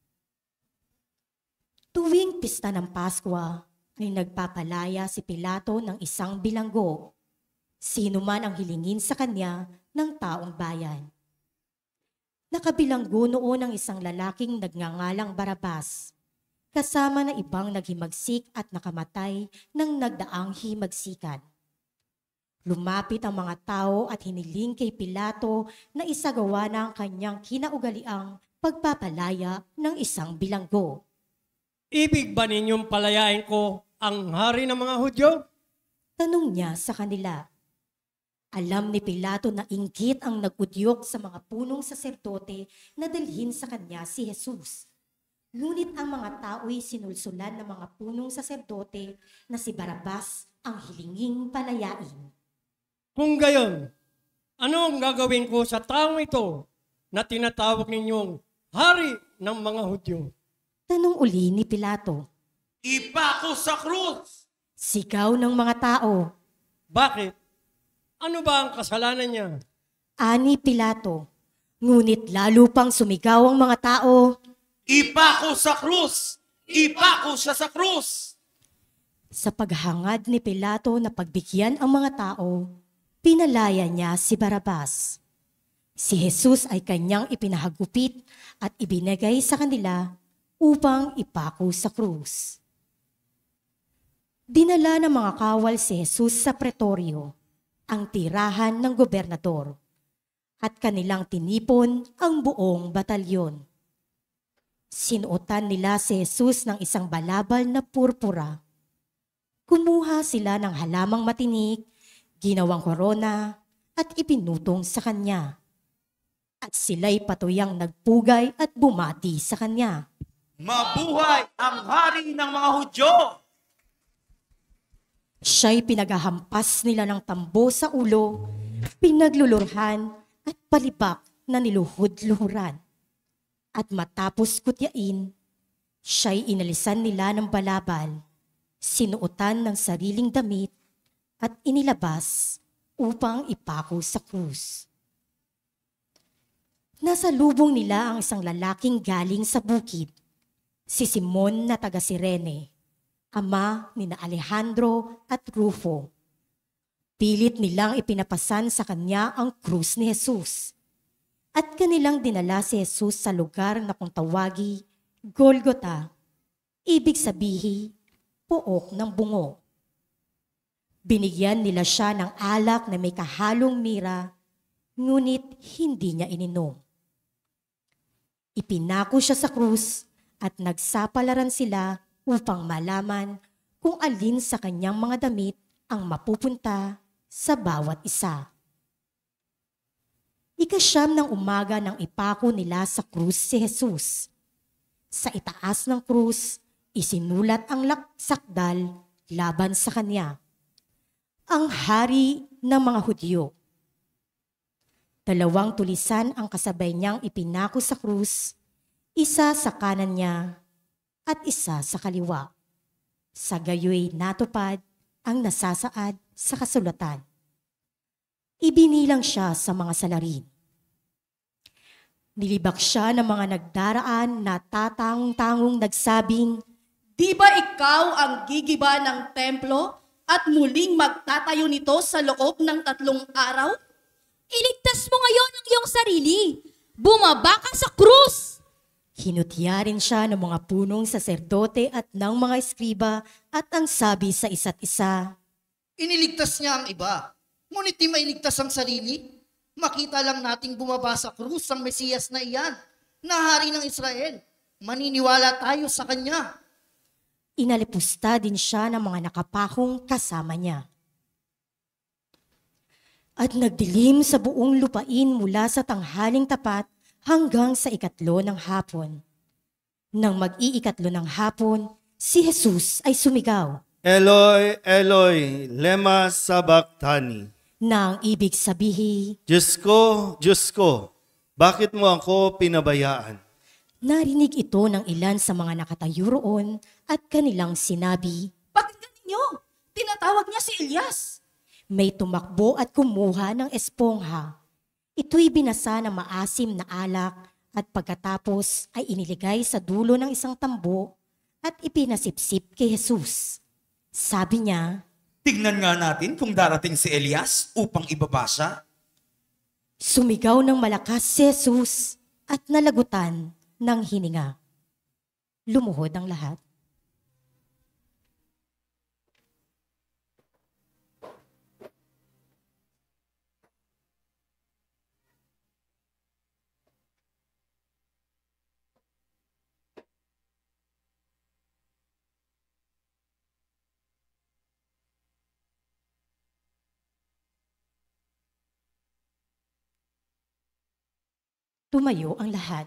Tuwing pista ng Pasko ay nagpapalaya si Pilato ng isang bilanggo, sino man ang hilingin sa kanya ng taong bayan. Nakabilanggo noon ang isang lalaking nagngangalang Barabas, kasama na ibang naghimagsik at nakamatay ng nagdaang himagsikan. Lumapit ang mga tao at hiniling kay Pilato na isagawa na ang kanyang kinaugaliang pagpapalaya ng isang bilanggo. Ibig ba ninyong palayain ko ang hari ng mga Hudyo? Tanong niya sa kanila. Alam ni Pilato na inggit ang nagudyok sa mga punong saserdote na dalhin sa kanya si Jesus. Ngunit ang mga tao'y sinulsulan ng mga punong saserdote na si Barabas ang hilinging palayain. Kung gayon, ano ang gagawin ko sa taong ito na tinatawag ninyong hari ng mga Hudyo? Tanong uli ni Pilato. Ipako sa krus! Sigaw ng mga tao. Bakit? Ano ba ang kasalanan niya? Ani Pilato. Ngunit lalo pang sumigaw ang mga tao. Ipako sa krus! Ipako siya sa krus! Sa paghangad ni Pilato na pagbigyan ang mga tao, pinalaya niya si Barabas. Si Jesus ay kanyang ipinahagupit at ibinigay sa kanila upang ipako sa krus. Dinala ng mga kawal si Jesus sa pretoryo, ang tirahan ng gobernador, at kanilang tinipon ang buong batalyon. Sinuotan nila si Jesus ng isang balabal na purpura. Kumuha sila ng halamang matinik, ginawang korona, at ipinutong sa kanya. At sila'y patuyang nagpugay at bumati sa kanya. Mabuhay ang hari ng mga Hudyo! Siya'y pinagahampas nila ng tambo sa ulo, pinaglulurhan at palibak na niluhod-luhuran. At matapos kutyain, siya'y inalisan nila ng balabal, sinuotan ng sariling damit at inilabas upang ipako sa krus. Nasa lubong nila ang isang lalaking galing sa bukid, si Simon na taga Sirene, ama ni na Alejandro at Rufo. Pilit nilang ipinapasan sa kanya ang krus ni Jesus. At kanilang dinala si Jesus sa lugar na kung tawagi, Golgota, ibig sabihin, pook ng bungo. Binigyan nila siya ng alak na may kahalong mira, ngunit hindi niya ininom. Ipinako siya sa krus at nagsapalaran sila upang malaman kung alin sa kanyang mga damit ang mapupunta sa bawat isa. Ikasyam ng umaga nang ipako nila sa krus si Jesus. Sa itaas ng krus, isinulat ang laksakdal laban sa kanya. Ang hari ng mga Hudyo. Dalawang tulisan ang kasabay niyang ipinako sa krus, isa sa kanan niya at isa sa kaliwa. Sa gayoy natupad ang nasasaad sa kasulatan. Ibinilang siya sa mga salarin. Nilibak siya ng mga nagdaraan na tatangong-tangong nagsabing, Di ba ikaw ang gigiba ng templo at muling magtatayo nito sa loob ng tatlong araw? Iligtas mo ngayon ang iyong sarili. Bumaba ka sa krus! Hinutya rin siya ng mga punong saserdote at ng mga eskriba at ang sabi sa isa't isa, Iniligtas niya ang iba, ngunit di mailigtas ang sarili. Makita lang nating bumaba sa krus ang Mesiyas na iyan, na hari ng Israel. Maniniwala tayo sa kanya. Inalipusta din siya ng mga nakapakong kasama niya. At nagdilim sa buong lupain mula sa tanghaling tapat hanggang sa ikatlo ng hapon. Nang mag-iikatlo ng hapon, si Jesus ay sumigaw. Eloi, Eloi, lema sabachthani. Na ang ibig sabihin, Diyos ko, Diyos ko, bakit mo ako pinabayaan? narinig ito ng ilan sa mga nakatayo roon at kanilang sinabi, Pakinggan ninyo, tinatawag niya si Elias. May tumakbo at kumuha ng espongha. Ito'y binasa ng maasim na alak at pagkatapos ay iniligay sa dulo ng isang tambo at ipinasipsip kay Jesus. Sabi niya, Tignan nga natin kung darating si Elias upang ibaba siya. Sumigaw ng malakas si Jesus at nalagutan ng hininga. Lumuhod ang lahat. Tumayo ang lahat.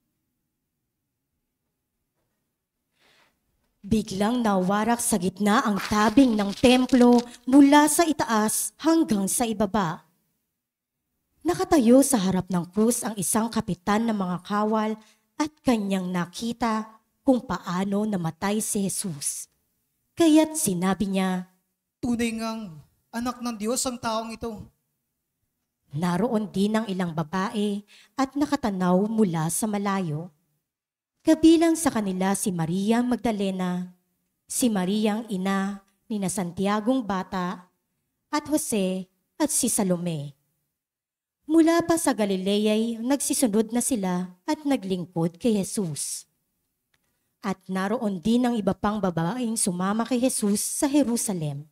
Biglang nawarak sa gitna ang tabing ng templo mula sa itaas hanggang sa ibaba. Nakatayo sa harap ng krus ang isang kapitan ng mga kawal at kanyang nakita kung paano namatay si Jesus. Kaya't sinabi niya, Tunay ngang anak ng Diyos ang taong ito. Naroon din ang ilang babae at nakatanaw mula sa malayo. Kabilang sa kanila si Maria Magdalena, si Mariang ina ni na Santiagong bata, at Jose at si Salome. Mula pa sa Galilea nagsisunod na sila at naglingkod kay Jesus. At naroon din ang iba pang babaeng sumama kay Jesus sa Jerusalem.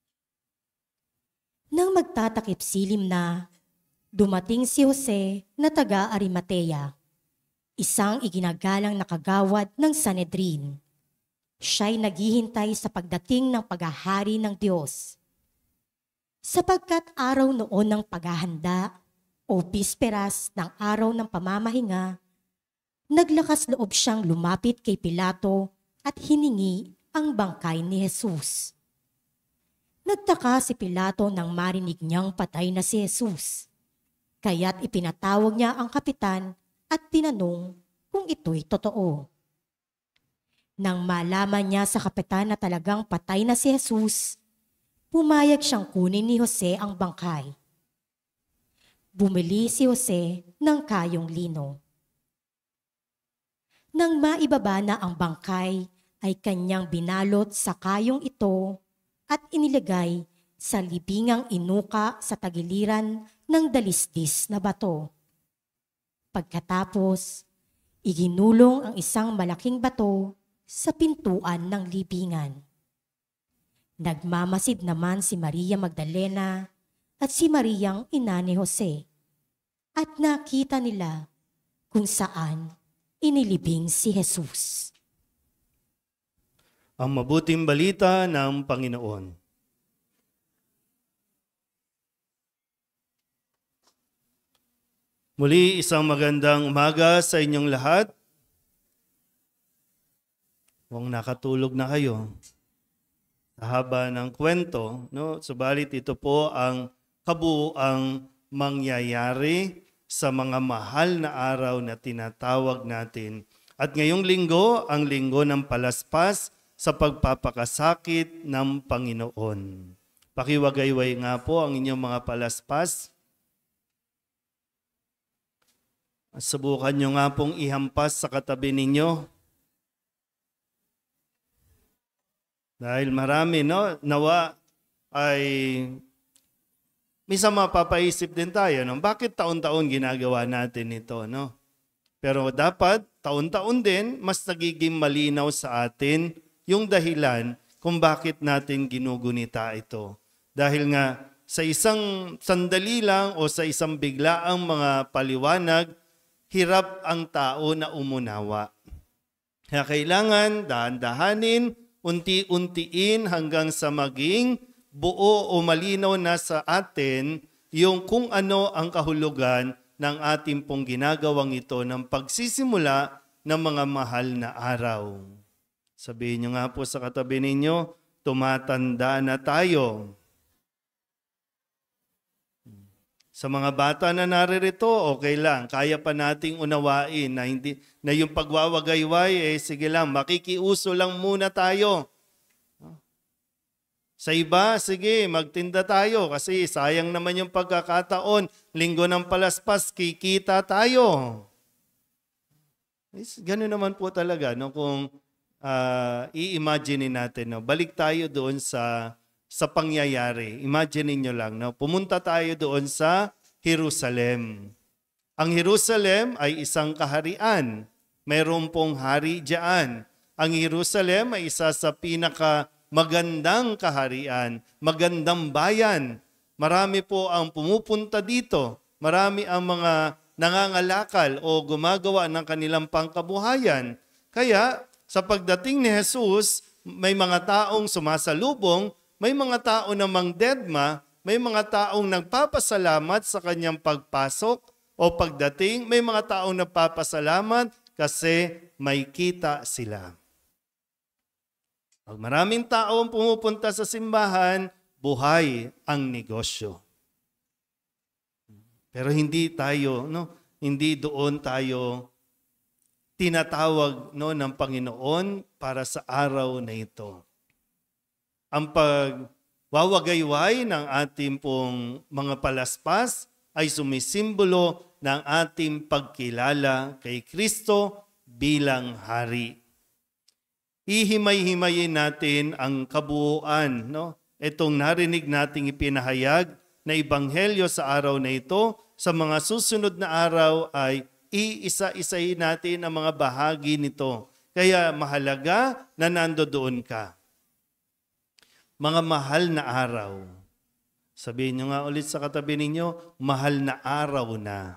Nang magtatakip silim na, dumating si Jose na taga Arimatea, isang iginagalang na kagawad ng Sanedrin. Siya'y naghihintay sa pagdating ng paghahari ng Diyos. Sapagkat araw noon ng paghahanda o bisperas ng araw ng pamamahinga, naglakas loob siyang lumapit kay Pilato at hiningi ang bangkay ni Jesus. Nagtaka si Pilato nang marinig niyang patay na si Jesus. Kaya't ipinatawag niya ang kapitan at tinanong kung ito'y totoo. Nang malaman niya sa kapitan na talagang patay na si Jesus, pumayag siyang kunin ni Jose ang bangkay. Bumili si Jose ng kayong lino. Nang maibaba na ang bangkay, ay kanyang binalot sa kayong ito at inilagay sa libingang inuka sa tagiliran ng dalisdis na bato. Pagkatapos, iginulong ang isang malaking bato sa pintuan ng libingan. Nagmamasid naman si Maria Magdalena at si Mariang ina ni Jose, at nakita nila kung saan inilibing si Jesus. Ang mabuting balita ng Panginoon. Muli, isang magandang umaga sa inyong lahat. Kung nakatulog na kayo sa haba ng kwento, no? Subalit ito po ang kabuuang mangyayari sa mga mahal na araw na tinatawag natin. At ngayong linggo, ang linggo ng palaspas sa pagpapakasakit ng Panginoon. Pakiwagayway nga po ang inyong mga palaspas. Subukan nyo nga pong ihampas sa katabi ninyo. Dahil marami, no, nawa ay minsan mapapaisip din tayo, no? Bakit taon-taon ginagawa natin ito, no? Pero dapat taon-taon din mas nagiging malinaw sa atin yung dahilan kung bakit natin ginugunita ito. Dahil nga sa isang sandali lang o sa isang biglaang mga paliwanag, hirap ang tao na umunawa. Kaya kailangan dahan-dahanin, unti-untiin hanggang sa maging buo o malinaw na sa atin yung kung ano ang kahulugan ng ating pong ginagawang ito ng pagsisimula ng mga mahal na araw. Sabihin nyo nga po sa katabi ninyo, tumatanda na tayo. Sa mga bata na naririto, okay lang. Kaya pa nating unawain na, hindi, na yung pagwawagayway, eh sige lang, makikiuso lang muna tayo. Sa iba, sige, magtinda tayo kasi sayang naman yung pagkakataon. Linggo ng palaspas, kikita tayo. Ganun naman po talaga, no? Kung uh, i-imagine natin, no? Balik tayo doon sa sa pangyayari. Imagine niyo lang, no? Pumunta tayo doon sa Jerusalem. Ang Jerusalem ay isang kaharian. Mayroon pong hari diyan. Ang Jerusalem ay isa sa pinaka magandang kaharian, magandang bayan. Marami po ang pumupunta dito. Marami ang mga nangangalakal o gumagawa ng kanilang pangkabuhayan. Kaya sa pagdating ni Jesus, may mga taong sumasalubong, may mga tao namang dedma, may mga taong nagpapasalamat sa kanyang pagpasok o pagdating, may mga taong nagpapasalamat kasi may kita sila. Pag maraming tao ang pumupunta sa simbahan, buhay ang negosyo. Pero hindi tayo, no, hindi doon tayo tinatawag, no, ng Panginoon para sa araw na ito. Ang pagwawagayway ng ating pong mga palaspas ay sumisimbolo ng ating pagkilala kay Kristo bilang Hari. Ihimay-himayin natin ang kabuuan, no? Itong narinig nating ipinahayag na ebanghelyo sa araw na ito, sa mga susunod na araw ay iisa-isahin natin ang mga bahagi nito. Kaya mahalaga na nandoon ka. Mga mahal na araw. Sabihin nyo nga ulit sa katabi ninyo, mahal na araw na.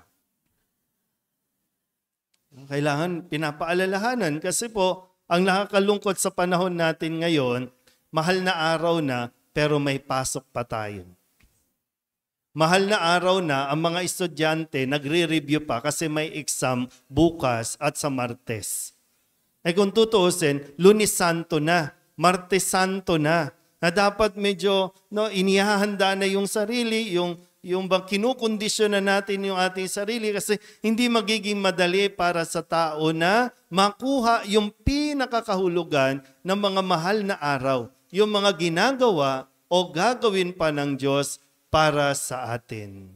Kailangan pinapaalalahanan kasi po, ang nakakalungkot sa panahon natin ngayon, mahal na araw na pero may pasok pa tayo. Mahal na araw na ang mga estudyante nagre-review pa kasi may exam bukas at sa Martes. Ay kung tutuusin, Lunes Santo na, Martes Santo na, na dapat medyo no, inihahanda na yung sarili, yung, yung bang kinukondisyon na natin yung ating sarili kasi hindi magiging madali para sa tao na makuha yung pinakakahulugan ng mga mahal na araw, yung mga ginagawa o gagawin pa ng Diyos para sa atin.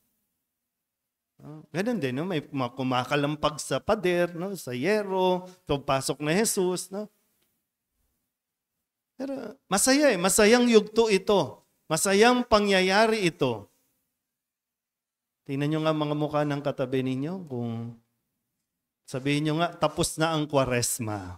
Ganun din, no? May kumakalampag sa pader, no? Sa yero, pagpasok na Jesus. No? Pero masaya eh, masayang yugto ito. Masayang pangyayari ito. Tingnan nyo nga mga mukha ng katabi ninyo kung sabihin nyo nga, tapos na ang Kwaresma.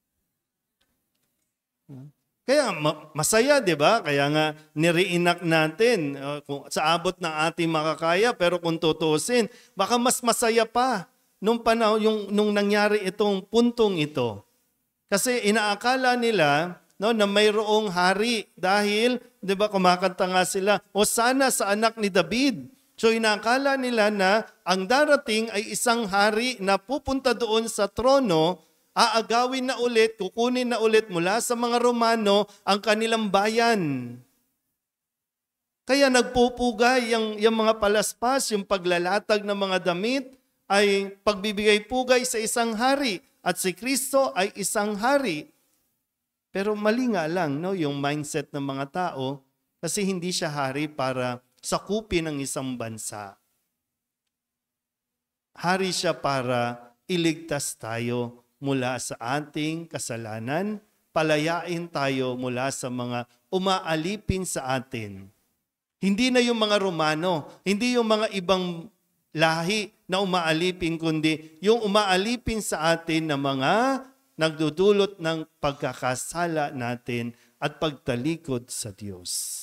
Kaya masaya, di ba? Kaya nga nire-enact natin uh, kung sa abot ng ating makakaya, pero kung tutusin, baka mas masaya pa nung panahon, yung, nung nangyari itong puntong ito. Kasi inaakala nila no, na mayroong hari dahil, di ba, kumakanta nga sila, o sana sa anak ni David. So inaakala nila na ang darating ay isang hari na pupunta doon sa trono, aagawin na ulit, kukunin na ulit mula sa mga Romano ang kanilang bayan. Kaya nagpupugay yung, yung mga palaspas, yung paglalatag ng mga damit ay pagbibigay-pugay sa isang hari at si Kristo ay isang hari. Pero mali nga lang no, yung mindset ng mga tao kasi hindi siya hari para sakupin ng isang bansa. Hari siya para iligtas tayo mula sa ating kasalanan, palayain tayo mula sa mga umaalipin sa atin. Hindi na yung mga Romano, hindi yung mga ibang lahi na umaalipin, kundi yung umaalipin sa atin na mga nagdudulot ng pagkakasala natin at pagtalikod sa Diyos.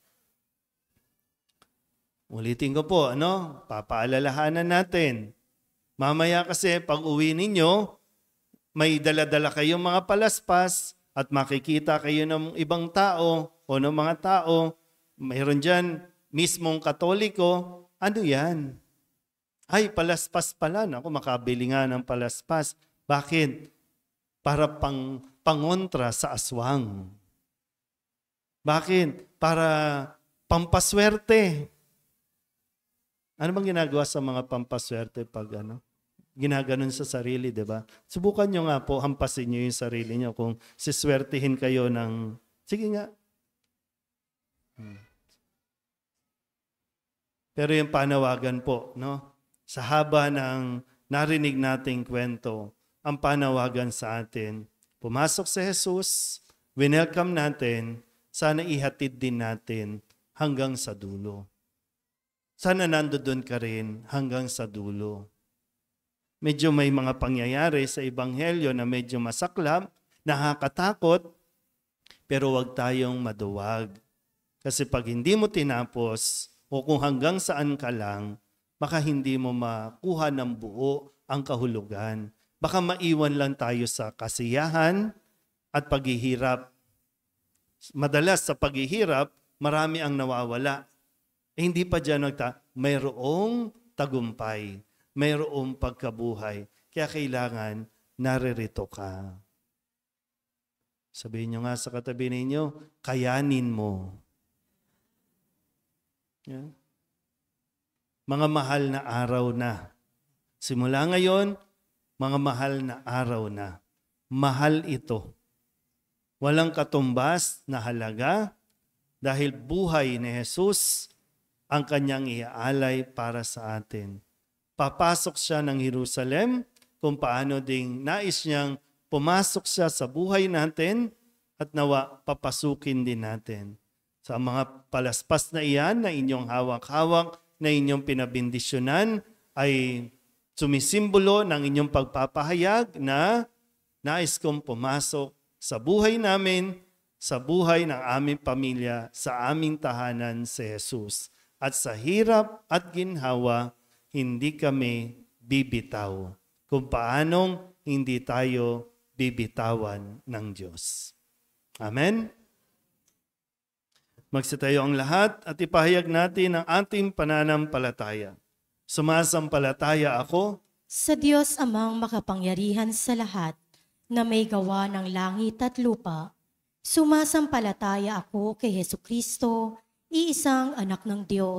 Ulitin ko po, ano? Papaalalahanan natin. Mamaya kasi pag uwi ninyo, may dala-dala kayong mga palaspas at makikita kayo ng ibang tao o ng mga tao, mayroon dyan mismong Katoliko, ano yan? Ay, palaspas pala. Naku, makabili nga ng palaspas. Bakit? Para pang, pangontra sa aswang. Bakit? Para pampaswerte. Ano bang ginagawa sa mga pampaswerte pag ano? Ginaganon sa sarili, di ba? Subukan nyo nga po, hampasin nyo yung sarili nyo kung siswertihin kayo ng, sige nga. Hmm. Pero yung panawagan po, no? Sa haba ng narinig nating kwento, ang panawagan sa atin, pumasok si Jesus, winelcome natin, sana ihatid din natin hanggang sa dulo. Sana nandoon ka rin hanggang sa dulo. Medyo may mga pangyayari sa Ebanghelyo na medyo masaklap, nakakatakot, pero huwag tayong maduwag. Kasi pag hindi mo tinapos o kung hanggang saan ka lang, baka hindi mo makuha ng buo ang kahulugan. Baka maiwan lang tayo sa kasiyahan at paghihirap. Madalas sa paghihirap, marami ang nawawala. Eh, hindi pa dyan nagta, mayroong tagumpay. Mayroong pagkabuhay. Kaya kailangan naririto ka. Sabihin nyo nga sa katabi ninyo, kayanin mo. Yeah. Mga mahal na araw na. Simula ngayon, mga mahal na araw na. Mahal ito. Walang katumbas na halaga dahil buhay ni Jesus ang kanyang iaalay para sa atin. Papasok siya ng Jerusalem kung paano ding nais niyang pumasok siya sa buhay natin at nawa papasukin din natin. Sa mga palaspas na iyan na inyong hawak-hawak, na inyong pinabindisyonan ay sumisimbolo ng inyong pagpapahayag na nais kong pumasok sa buhay namin, sa buhay ng aming pamilya, sa aming tahanan si Jesus. At sa hirap at ginhawa, hindi kami bibitaw. Kung paanong hindi tayo bibitawan ng Diyos. Amen? Magsitayo ang lahat at ipahayag natin ang ating pananampalataya. Sumasampalataya ako sa Diyos amang makapangyarihan sa lahat na may gawa ng langit at lupa. Sumasampalataya ako kay Hesukristo, iisang anak ng Diyos,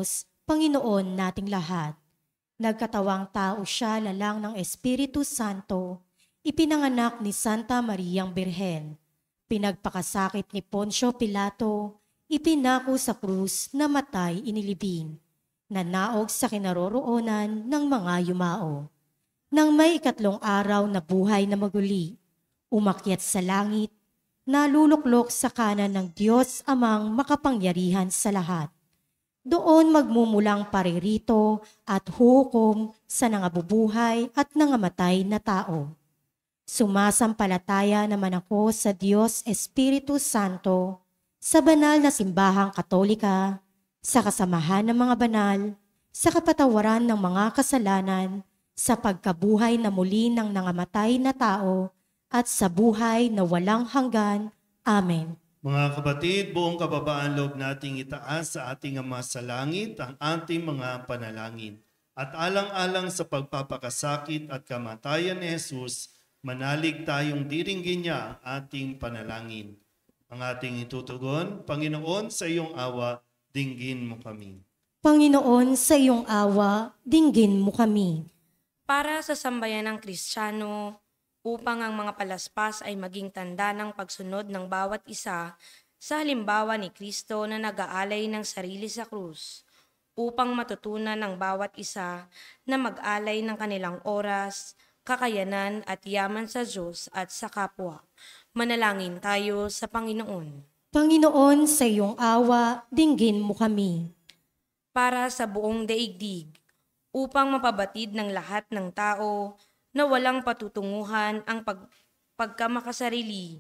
Panginoon nating lahat. Nagkatawang tao siya lalang ng Espiritu Santo, ipinanganak ni Santa Mariang Birhen, pinagpakasakit ni Poncio Pilato, ipinako sa krus na matay inilibing, nanaog sa kinaroroonan ng mga yumao. Nang may ikatlong araw na buhay na maguli, umakyat sa langit, naluluklok sa kanan ng Diyos amang makapangyarihan sa lahat. Doon magmumulang paririto at hukom sa nangabubuhay at nangamatay na tao. Sumasampalataya naman ako sa Diyos Espiritu Santo, sa banal na simbahang katolika, sa kasamahan ng mga banal, sa kapatawaran ng mga kasalanan, sa pagkabuhay na muli ng nangamatay na tao, at sa buhay na walang hanggan. Amen. Mga kapatid, buong kababaan loob nating itaas sa ating Ama sa langit ang ating mga panalangin. At alang-alang sa pagpapakasakit at kamatayan ni Jesus, manalig tayong diringgin niya ang ating panalangin. Ang ating itutugon, Panginoon, sa iyong awa, dinggin mo kami. Panginoon, sa iyong awa, dinggin mo kami. Para sa sambayan ng Kristiyano, upang ang mga palaspas ay maging tanda ng pagsunod ng bawat isa sa halimbawa ni Kristo na nag-aalay ng sarili sa krus, upang matutunan ng bawat isa na mag-alay ng kanilang oras, kakayanan at yaman sa Diyos at sa kapwa. Manalangin tayo sa Panginoon. Panginoon, sa iyong awa, dinggin mo kami. Para sa buong daigdig, upang mapabatid ng lahat ng tao na walang patutunguhan ang pag, pagkamakasarili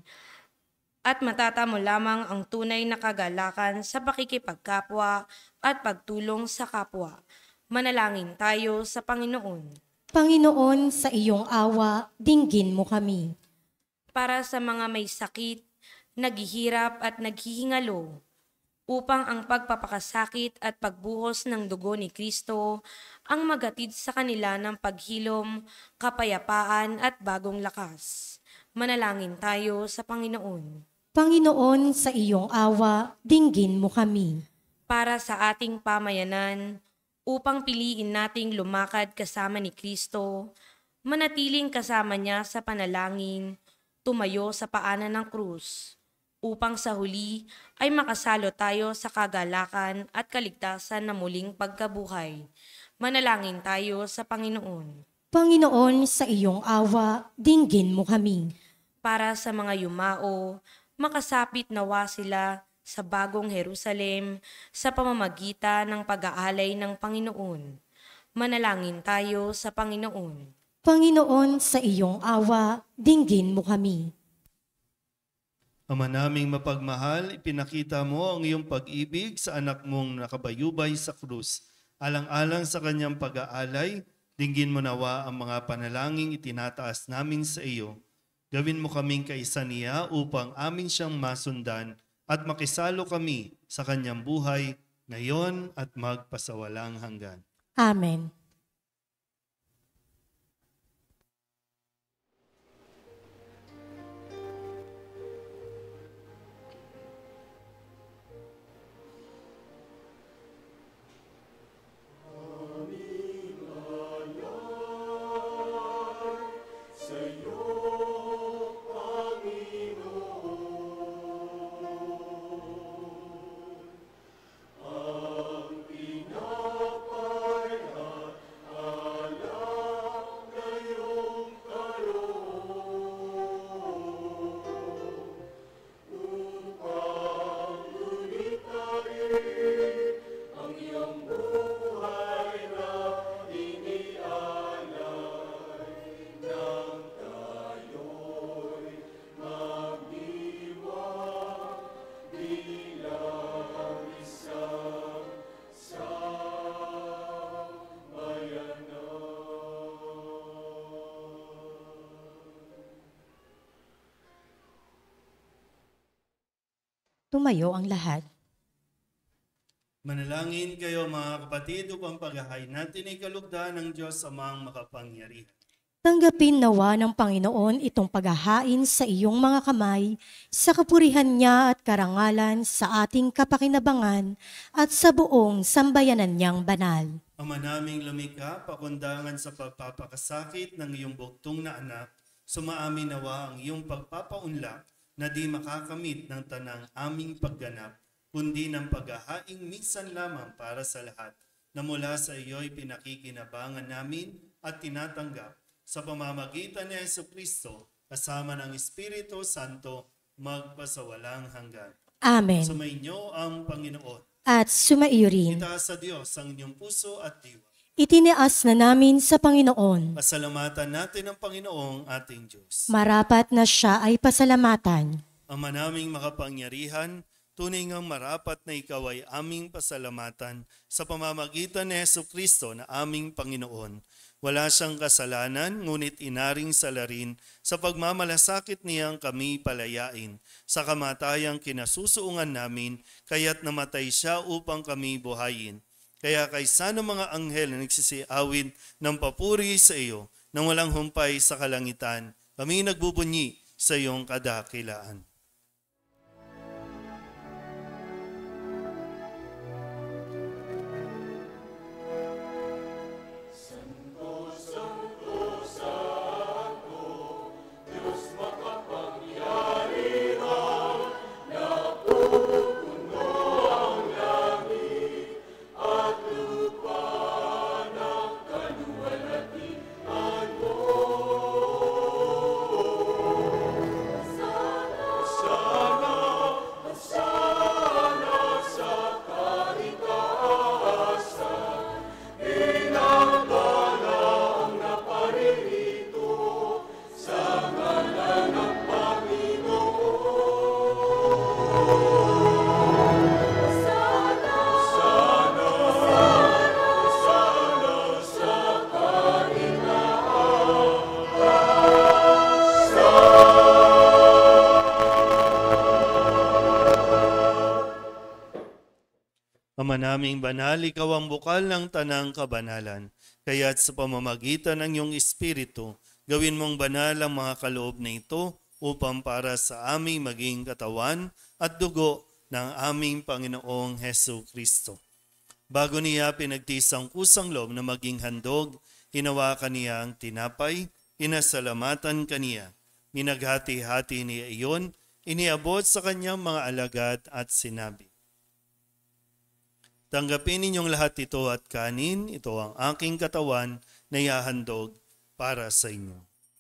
at matatamo lamang ang tunay na kagalakan sa pakikipagkapwa at pagtulong sa kapwa. Manalangin tayo sa Panginoon. Panginoon, sa iyong awa, dinggin mo kami. Para sa mga may sakit, naghihirap at naghihingalo, upang ang pagpapakasakit at pagbuhos ng dugo ni Kristo ang magatid sa kanila ng paghilom, kapayapaan at bagong lakas. Manalangin tayo sa Panginoon. Panginoon, sa iyong awa, dinggin mo kami. Para sa ating pamayanan, upang piliin nating lumakad kasama ni Kristo, manatiling kasama niya sa panalangin, tumayo sa paanan ng krus, upang sa huli ay makasalo tayo sa kagalakan at kaligtasan na muling pagkabuhay. Manalangin tayo sa Panginoon. Panginoon, sa iyong awa, dinggin mo kami. Para sa mga yumao, makasapit nawa sila sa bagong Jerusalem sa pamamagitan ng pag-aalay ng Panginoon. Manalangin tayo sa Panginoon. Panginoon, sa iyong awa, dinggin mo kami. Ama naming mapagmahal, ipinakita mo ang iyong pag-ibig sa anak mong nakabayubay sa krus. Alang-alang sa kanyang pag-aalay, dinggin mo nawa ang mga panalangin itinataas namin sa iyo. Gawin mo kaming kaisa niya upang amin siyang masundan at makisalo kami sa kanyang buhay ngayon at magpasawalang hanggan. Amen. Tumayo ang lahat. Manalangin kayo mga kapatid upang paghahain natin ay kalugdan ng Diyos amang makapangyarihan. Tanggapin nawa ng Panginoon itong paghahain sa iyong mga kamay, sa kapurihan niya at karangalan sa ating kapakinabangan at sa buong sambayanan niyang banal. Ama naming lumikha, pakundangan sa pagpapakasakit ng iyong buktong na anak, sumaamin nawa ang iyong pagpapaunlak na di makakamit ng tanang aming pagganap, kundi ng paghahaing minsan lamang para sa lahat, na mula sa iyo'y pinakikinabangan namin at tinatanggap sa pamamagitan ni Jesucristo, kasama ng Espiritu Santo, magpasawalang hanggan. Amen. Sumainyo ang Panginoon. At sumaiyo rin. Itaas sa Diyos ang inyong puso at diwa. Itinaas na namin sa Panginoon. Pasalamatan natin ang Panginoong ating Diyos. Marapat na siya ay pasalamatan. Ama naming makapangyarihan, tunay ngang marapat na ikaw ay aming pasalamatan sa pamamagitan ni Jesucristo na aming Panginoon. Wala siyang kasalanan, ngunit inaring salarin sa pagmamalasakit niyang kami palayain. Sa kamatayang kinasusuungan namin, kaya't namatay siya upang kami buhayin. Kaya kaysa ng mga anghel na nagsisiawin ng papuri sa iyo, nang walang humpay sa kalangitan, kami nagbubunyi sa iyong kadakilaan. Ama naming banal, ikaw ang bukal ng tanang kabanalan. Kaya't sa pamamagitan ng iyong Espiritu, gawin mong banal ang mga kaloob na ito upang para sa aming maging katawan at dugo ng aming Panginoong Hesu Kristo. Bago niya pinagtisang kusang loob na maging handog, hinawakan niya ang tinapay, inasalamatan kaniya. Minaghati-hati niya iyon, iniabot sa kanyang mga alagad at sinabi, tanggapin ninyong lahat ito at kanin, ito ang aking katawan na ihahandog para sa inyo.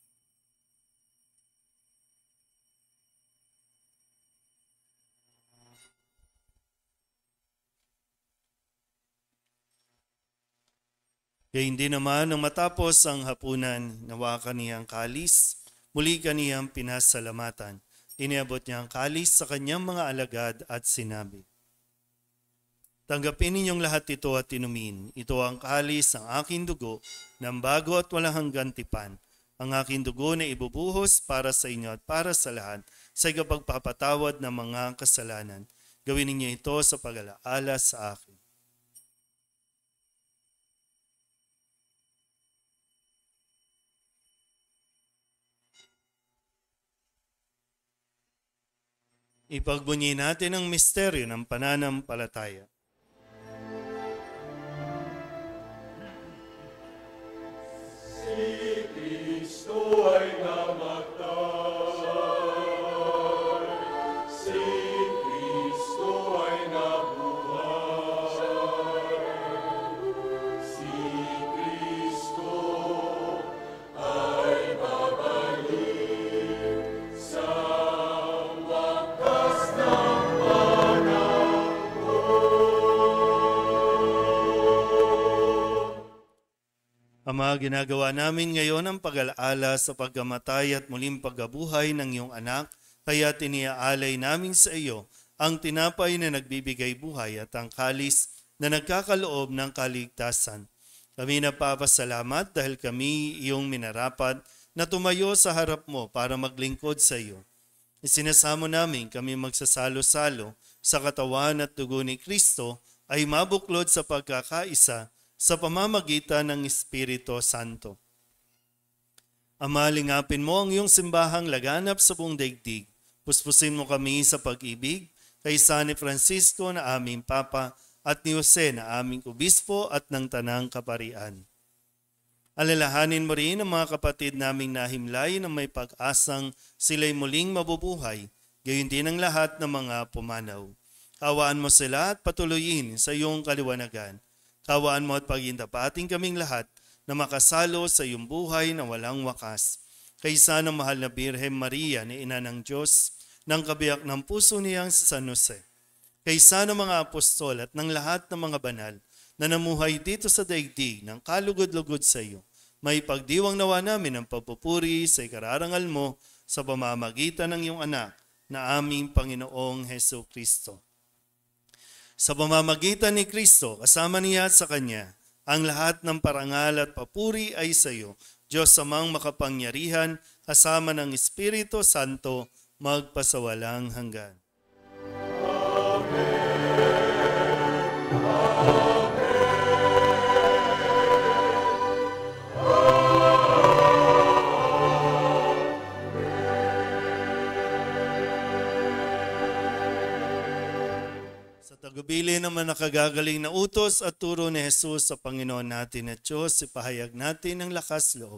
Kaya hindi naman nang matapos ang hapunan, nawakan niyang kalis, muli kaniyang pinasalamatan. Iniabot niya ang kalis sa kanyang mga alagad at sinabi, tanggapin ninyong lahat ito at inumin. Ito ang kalis ng aking dugo ng bago at walang hanggang tipan. Ang aking dugo na ibubuhos para sa inyo at para sa lahat sa ikapagpapatawad ng mga kasalanan. Gawin ninyo ito sa pag-alaala sa akin. Ipagbunyi natin ang misteryo ng pananampalataya. Si Kristo ay namatay, si Kristo ay nabuhay, si Kristo ay babalik sa wakas ng panahon. Ama, ginagawa namin ngayon ang pag-alaala sa pagkamatay at muling pagkabuhay ng iyong anak, kaya tiniaalay namin sa iyo ang tinapay na nagbibigay buhay at ang kalis na nagkakaloob ng kaligtasan. Kami napapasalamat dahil kami iyong minarapat na tumayo sa harap mo para maglingkod sa iyo. Isinasamo namin kami magsasalo-salo sa katawan at dugo ni Kristo ay mabuklod sa pagkakaisa sa pamamagitan ng Espiritu Santo. Ama, lingapin mo ang iyong simbahang laganap sa buong daigdig. Puspusin mo kami sa pag-ibig kay San Francisco na aming Papa at ni Jose na aming Obispo at ng Tanang Kaparian. Alalahanin mo rin ang mga kapatid naming nahimlay na may pag-asang sila'y muling mabubuhay, gayon din ang lahat ng mga pumanaw. Kawaan mo sila at patuloyin sa iyong kaliwanagan. Kawaan mo at pagintapating kaming lahat na makasalo sa iyong buhay na walang wakas. Kaysa ng mahal na Birhen Maria na Ina ng Diyos, ng kabiyak ng puso niyang si San Jose. Kaysa ng mga apostol at ng lahat ng mga banal na namuhay dito sa daigdig ng kalugod-lugod sa iyo, may pagdiwang nawa namin ang pagpupuri sa ikararangal mo sa pamamagitan ng iyong anak na aming Panginoong Hesu Kristo. Sa pamamagitan ni Kristo, kasama niya at sa Kanya, ang lahat ng parangal at papuri ay sa iyo, Diyos amang makapangyarihan, kasama ng Espiritu Santo, magpasawalang hanggan. Tagubili naman nakagagaling na utos at turo ni Jesus sa Panginoon natin at Diyos, ipahayag natin ang lakas loob.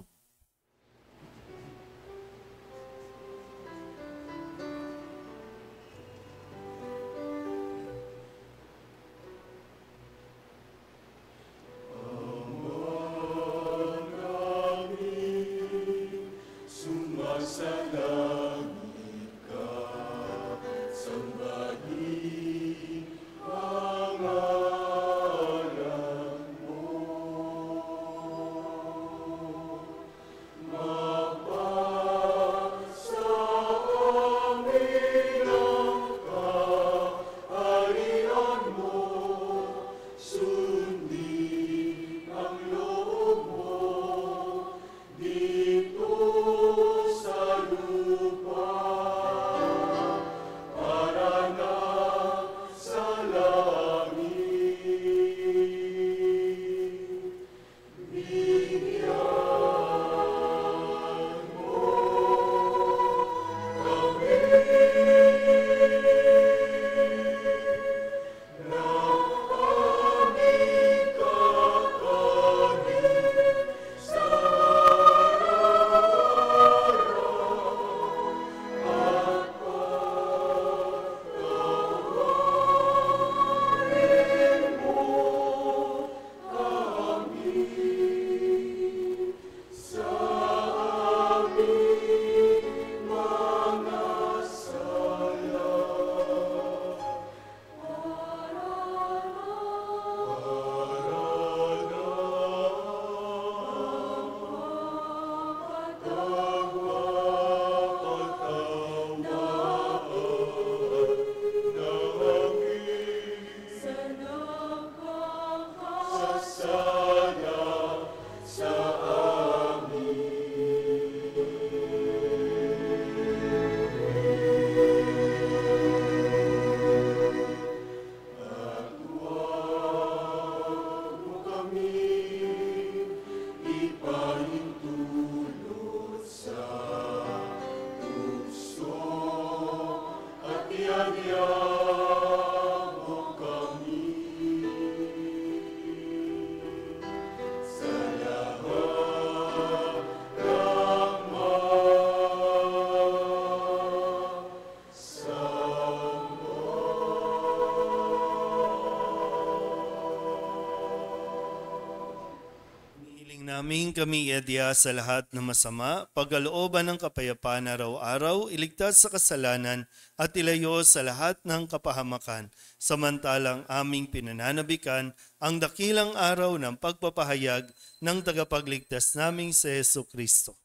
Namin kami iadya sa lahat ng masama, pagkalooban ng kapayapaan araw-araw, iligtas sa kasalanan at ilayo sa lahat ng kapahamakan, samantalang aming pinananabikan ang dakilang araw ng pagpapahayag ng tagapagligtas naming si Hesu Kristo.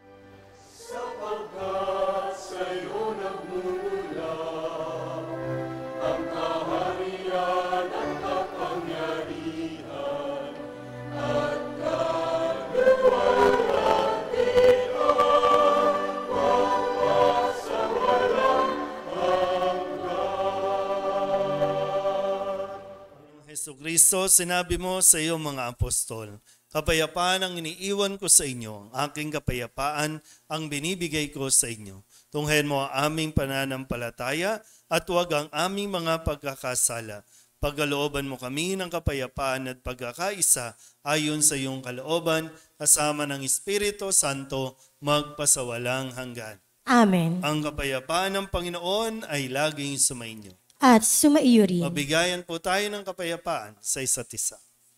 Sapagkat sa iyo nagmumula ang kaharian at kapangyarihan at Hesu Kristo, Kristo, sinabi mo sa iyong mga apostol, kapayapaan ang iniiwan ko sa inyo, ang aking kapayapaan ang binibigay ko sa inyo. Tunghayan mo ang aming pananampalataya at huwag ang aming mga pagkakasala. Pagkalooban mo kami ng kapayapaan at pagkakaisa ayon sa iyong kalooban, kasama ng Espiritu Santo, magpasawalang hanggan. Amen. Ang kapayapaan ng Panginoon ay laging sumainyo. At sumaiyo rin. Mabigayan po tayo ng kapayapaan sa isa't isa.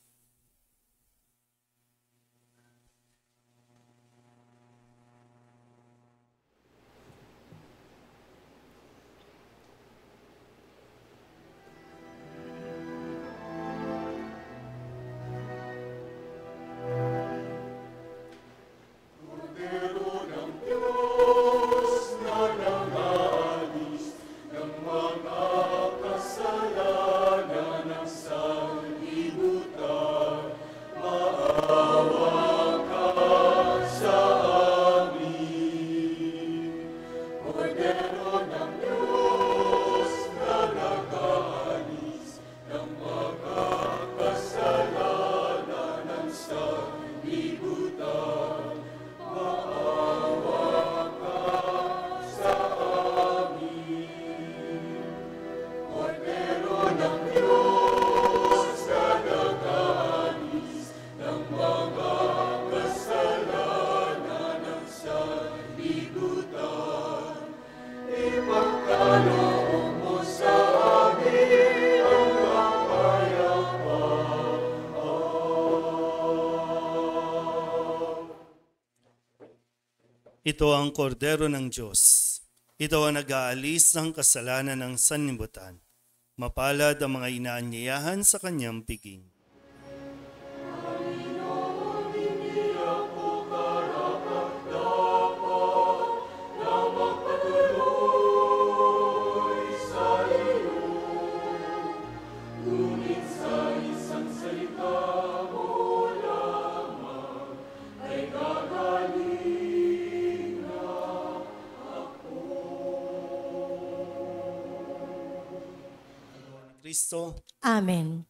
Ito ang kordero ng Diyos. Ito ang nag-aalis ng kasalanan ng sanlibutan. Mapalad ang mga inaanyayahan sa kanyang piging. Kristo. Amen.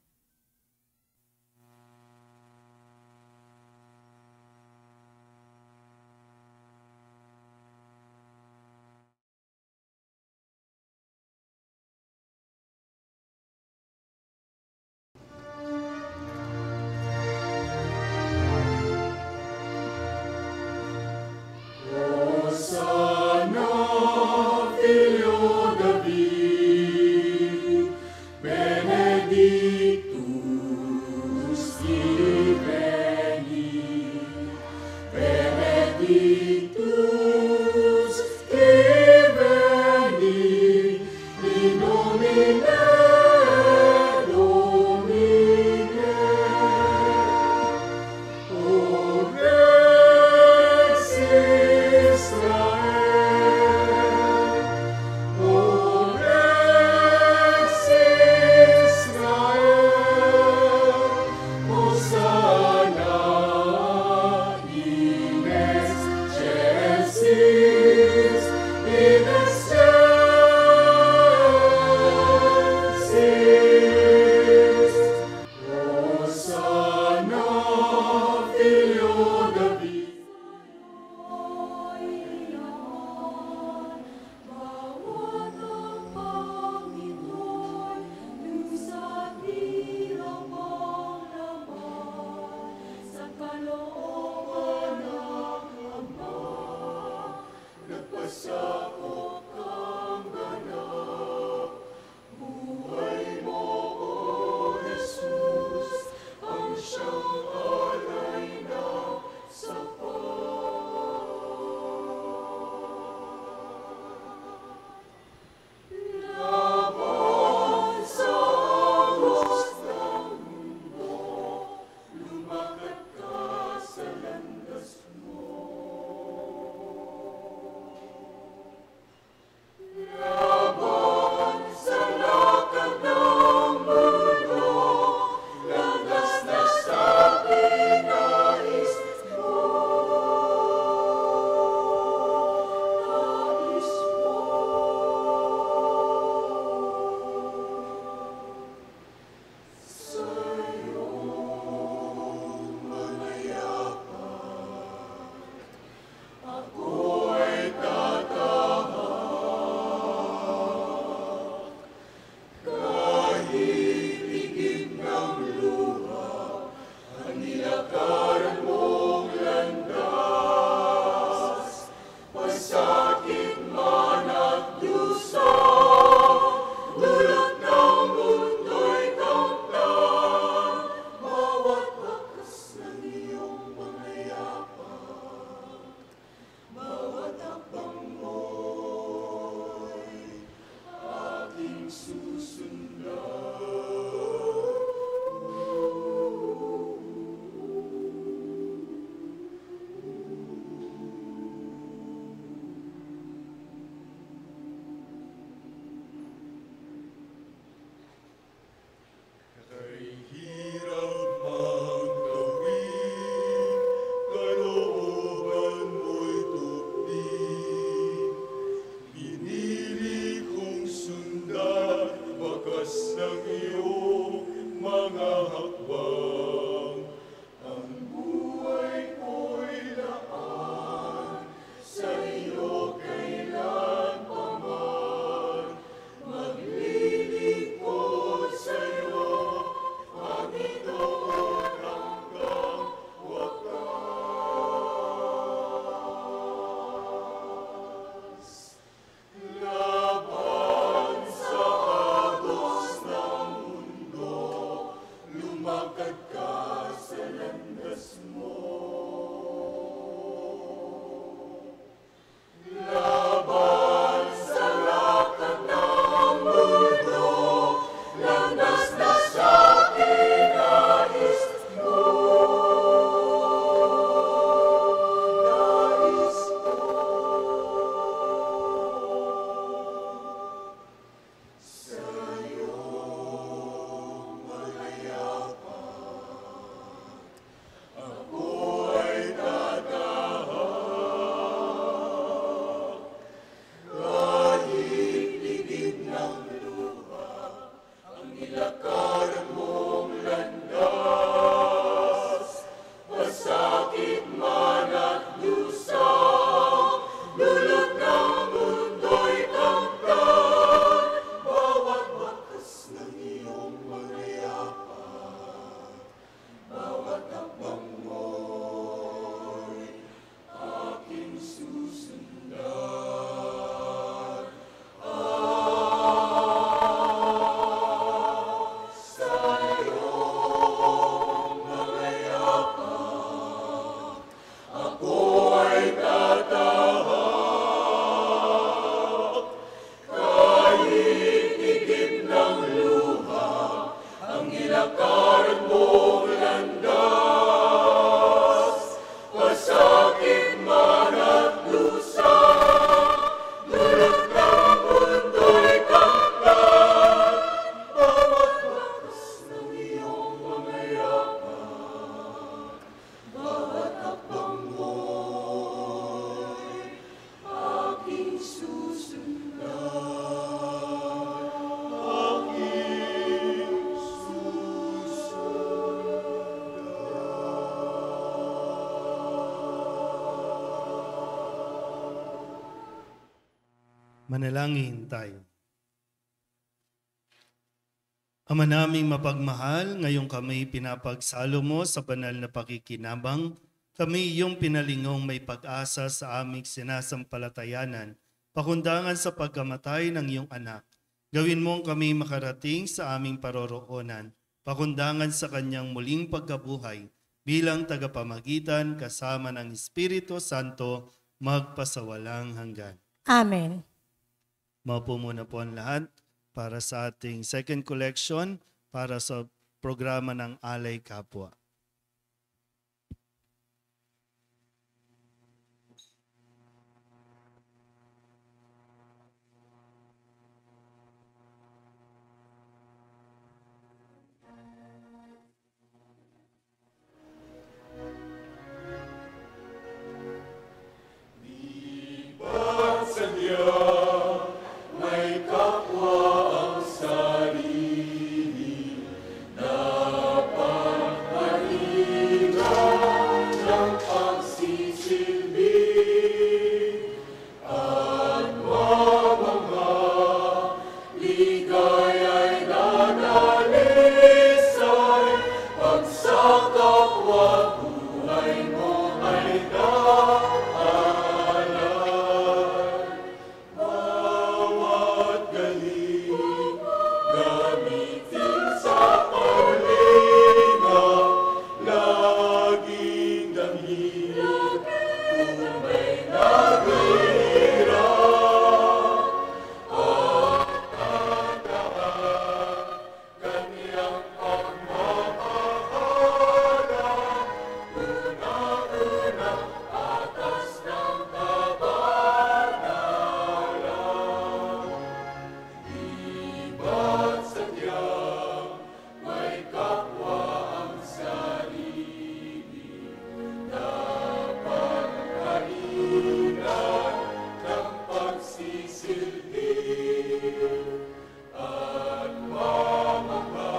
sakit man at lusa, dulot ng mundo'y kaklat, bawat bakas ng iyong mga yapak, bawat hakbang mo'y aking susundan. Manalangin tayo. Ama naming mapagmahal, ngayong kami pinapagsalo mo sa banal na pakikinabang, kami iyong pinalingong may pag-asa sa aming sinasampalatayanan, pakundangan sa pagkamatay ng iyong anak. Gawin mong kami makarating sa aming paroroonan, pakundangan sa kanyang muling pagkabuhay, bilang tagapamagitan kasama ng Espiritu Santo, magpasawalang hanggan. Amen. Maupo muna po ang lahat para sa ating second collection para sa programa ng Alay Kapwa. At sadya, may kapwa ang sarili, dapat mahingan ng pagsisilbi, at mamanga ligaya'y dadalisay, pag sa kapwa buhay mo ay daalan. Bawat galing gamitin sa paglinga, laging damhin kung may naghihirap. At tandaan kanyang pagmamahala, una-una atas ng kabanalan. Iba't sadyang may kapwa ang sarili, dapat kainan ng pagsisilbi, at mamanga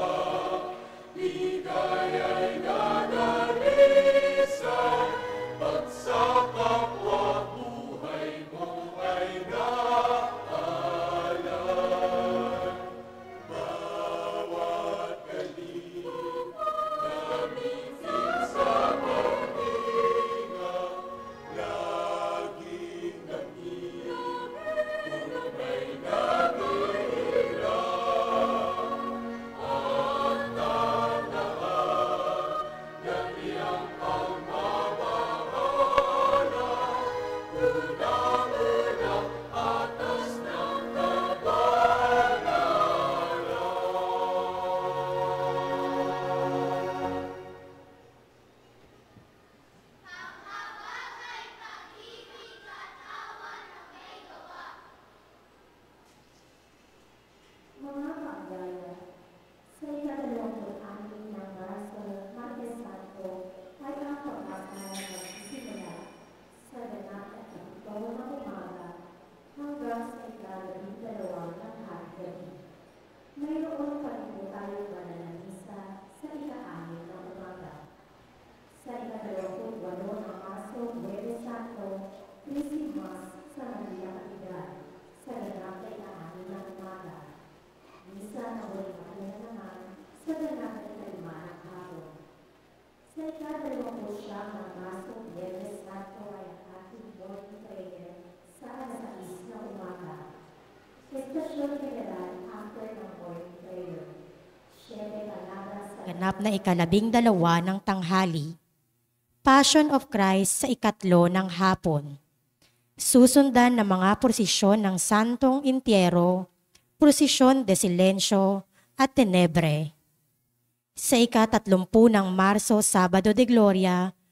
ligaya'y dadalisay, pag sa kapwa buhay mo ay naalan. Bawat galing gamitin sa paglinga, laging damhin kung may naghihirap. At tandaan kanyang pagmamahala, una-una atas ng kabanalan. Mga kaagaya, sa ikadalawamput-anim ng Marso, Martes Santo, ay ang pag-asa na magsisimula sa ganap at ito ng umaga hanggang sa ikadalawa ng hapon. Mayroon pa rin po tayong banal na misa sa ika-anim ng umaga. Sa ikadalawamput-walo ng Marso, Huwebes Santo, Christmas sa Manila Cathedral, sa ganap na ika-anim ng umaga. Misa na huling makina naman sa ganap na ika-lima ng hapon. Sa ikadalawamput-siyam ng Marso, Huwebes Santo ay ang ating morning prayer sa alas sais ng umaga. Estasyon General after ng morning prayer. Siyempre palabras sa Ganap na ikalabing dalawa ng tanghali. Passion of Christ sa ikatlo ng hapon. Susundan ng mga prosesyon ng Santong Entierro, Prosesyon de Silencio at Tenebre. Sa ikatatlumpu ng Marso, Sabado de Gloria,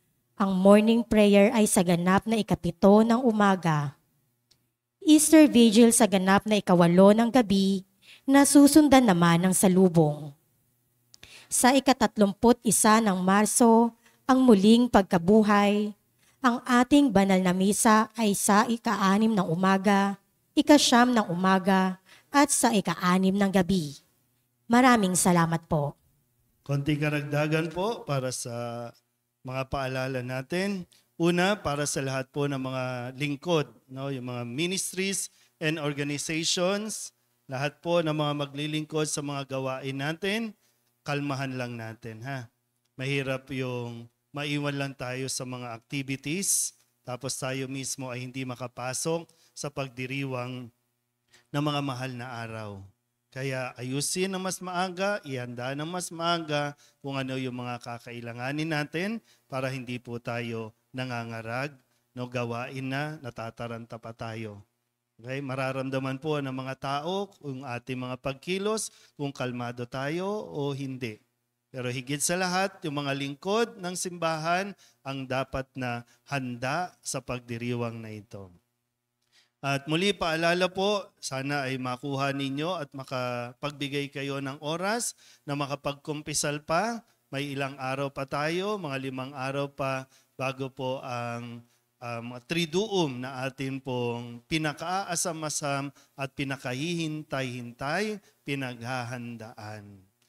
Ang morning prayer ay sa ganap na ikapito ng umaga. Easter Vigil sa ganap na ikawalo ng gabi na susundan naman ng salubong. Sa ikatatlumput isa ng Marso, ang muling pagkabuhay. Ang ating banal na misa ay sa ika-anim ng umaga, ika-siyam ng umaga, at sa ika-anim ng gabi. Maraming salamat po. Konting karagdagan po para sa mga paalala natin. Una, para sa lahat po ng mga lingkod, no? Yung mga ministries and organizations, lahat po ng mga maglilingkod sa mga gawain natin, kalmahan lang natin. Ha? Mahirap yung maiwan lang tayo sa mga activities, tapos tayo mismo ay hindi makapasok sa pagdiriwang ng mga mahal na araw. Kaya ayusin na mas maaga, ihanda na mas maaga kung ano yung mga kakailanganin natin para hindi po tayo nangangarag, no, gawain na, natataranta pa tayo. Okay? Mararamdaman po ng mga tao kung ating mga pagkilos, kung kalmado tayo o hindi. Pero higit sa lahat, yung mga lingkod ng simbahan ang dapat na handa sa pagdiriwang na ito. At muli paalala po, sana ay makuha ninyo at makapagbigay kayo ng oras na makapagkumpisal pa. May ilang araw pa tayo, mga limang araw pa bago po ang um, triduum na atin pong pinakaasam-asam at pinakahihintay-hintay, pinaghahandaan.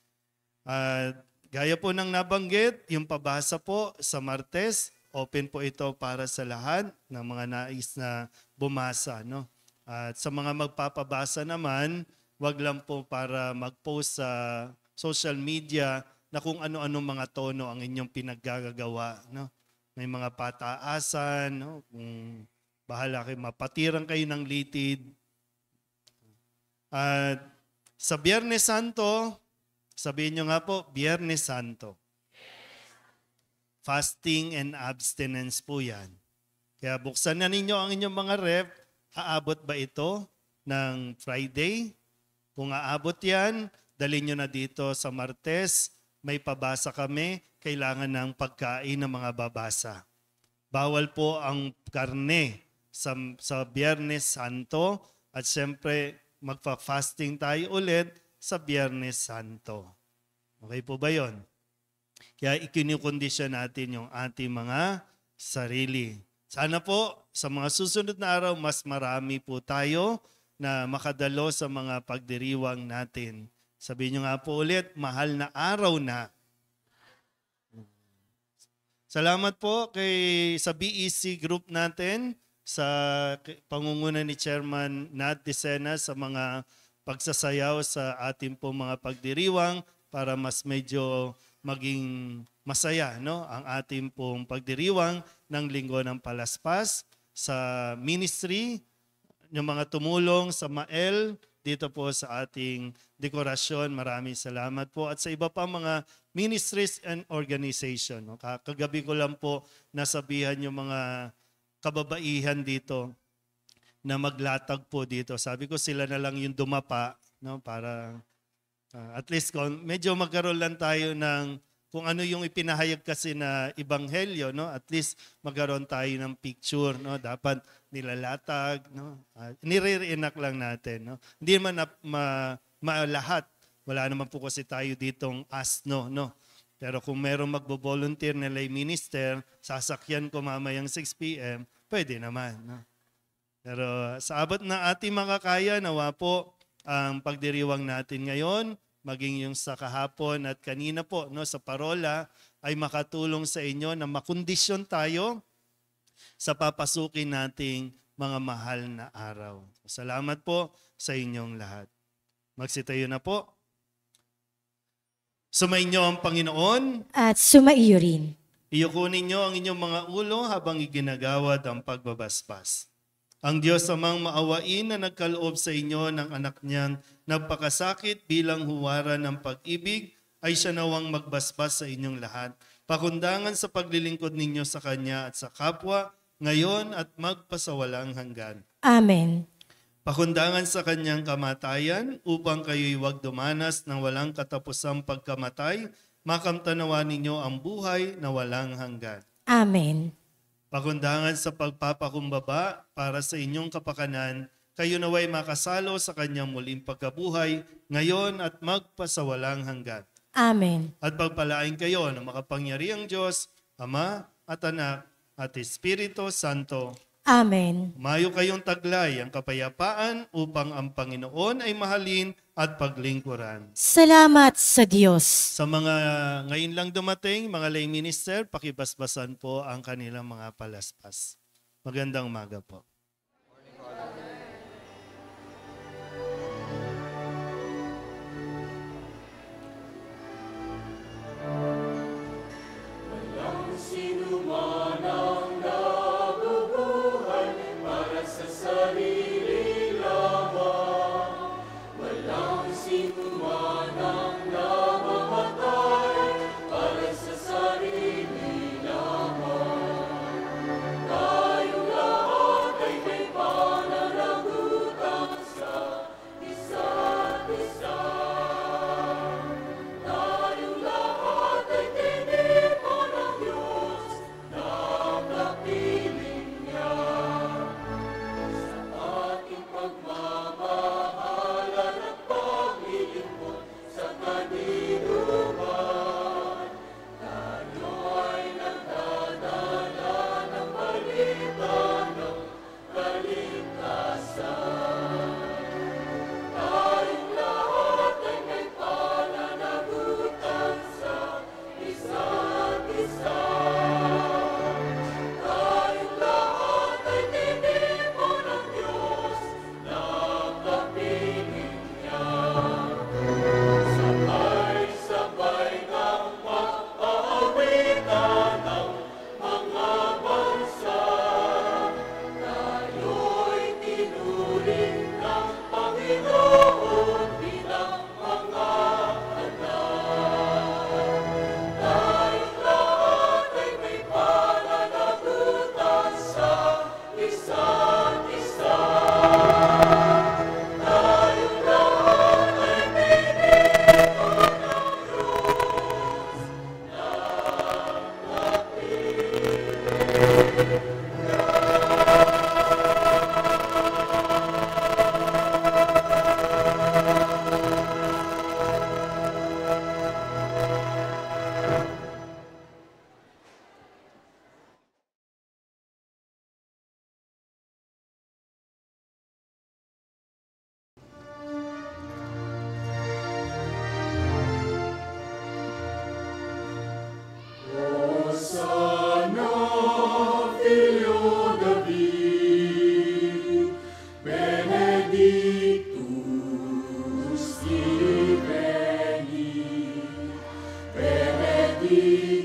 At gaya po ng nabanggit, yung pabasa po sa Martes, open po ito para sa lahat ng mga nais na bumasa. No? At sa mga magpapabasa naman, wag lang po para mag-post sa social media na kung ano-ano mga tono ang inyong pinaggagawa. No? May mga pataasan, no? Kung bahala kayo, mapatiran kayo ng litid. At sa Biyernes Santo, sabihin nyo nga po, Biyernes Santo. Fasting and abstinence po yan. Kaya buksan na ninyo ang inyong mga ref. Aabot ba ito ng Friday? Kung aabot yan, dalhin nyo na dito sa Martes. May pabasa kami. Kailangan ng pagkain ng mga babasa. Bawal po ang karne sa, sa Biyernes Santo. At siyempre, magpa-fasting tayo ulit sa Biyernes Santo. Okay po ba yon? Kaya ikinukondisyon natin yung ating mga sarili. Sana po sa mga susunod na araw, mas marami po tayo na makadalo sa mga pagdiriwang natin. Sabihin nyo nga po ulit, mahal na araw na. Salamat po kay sa B E C group natin, sa pangunguna ni Chairman Nat Dicena sa mga pagsasayaw sa ating po mga pagdiriwang para mas medyo maging masaya, no, ang ating pong pagdiriwang ng Linggo ng Palaspas sa ministry, yung mga tumulong sa M A L, dito po sa ating dekorasyon. Maraming salamat po. At sa iba pa mga ministries and organization. No? Kagabi ko lang po nasabihan yung mga kababaihan dito na maglatag po dito. Sabi ko sila na lang yung dumapa, no? Para uh, at least kung medyo magkaroon lang tayo ng kung ano yung ipinahayag kasi na ebanghelyo, no? At least magkaroon tayo ng picture, no? Dapat nilalatag, no? Uh, nire-reenact lang natin, no? Hindi man na, ma, ma lahat. Wala naman po kasi tayo ditong asno, no? Pero kung merong magbo-volunteer na lay minister, sasakyan ko mamayang six p m, pwede naman, no? Pero sa abot ng ating makakaya, nawa po ang pagdiriwang natin ngayon, maging yung sa kahapon at kanina po, no, sa parola, ay makatulong sa inyo na makondisyon tayo sa papasukin nating mga mahal na araw. Salamat po sa inyong lahat. Magsitayo na po. Sumainyo ang Panginoon. At sumaiyo rin. Iyukunin niyo ang inyong mga ulo habang iginagawad ang pagbabaspas. Ang Diyos amang maawain na nagkaloob sa inyo ng anak niyang nagpakasakit bilang huwaran ng pag-ibig ay siya nawang magbasbas sa inyong lahat. Pakundangan sa paglilingkod ninyo sa Kanya at sa kapwa, ngayon at magpasawalang hanggan. Amen. Pakundangan sa Kanyang kamatayan upang kayo'y huwag dumanas ng walang katapusang pagkamatay, makamtanawa ninyo ang buhay na walang hanggan. Amen. Pagundangan sa pagpapakumbaba para sa inyong kapakanan, kayo naway makasalo sa kanyang muling pagkabuhay, ngayon at magpasawalang hanggan. Amen. At pagpalain kayo ng makapangyarihang Diyos, Ama at Anak at Espiritu Santo. Amen. Mayo kayong taglay ang kapayapaan upang ang Panginoon ay mahalin at paglingkuran. Salamat sa Diyos. Sa mga ngayon lang dumating, mga lay minister, pakibasbasan po ang kanilang mga palaspas. Magandang umaga po. Walang sino man ang nabubuhay para sa sarili lamang. Walang sino man ang namamatay para sa sarili lamang. Tayong lahat ay may pananagutan sa isa't isa. Tayong lahat ay tinipon ng Diyos na kapiling niya. Sa ating pagmamahalan at paglilingkod sa kanluran, tayo ay nagdadala ng balita ng kaligtasan. Tayong lahat ay may pananagutan sa isa't isa. Tayong lahat ay tinipon ng Diyos na kapiling niya. Sabay-sabay ng mag-aawitan ng mga bansa. Tayo'y tinuring ng Panginoon bilang mga anak. Tayong lahat ay may pananagutan sa isa't isa. Tayong lahat ay tinipon ng Diyos na Hosanna, Filio David, Benedictus Diveni, Benedictus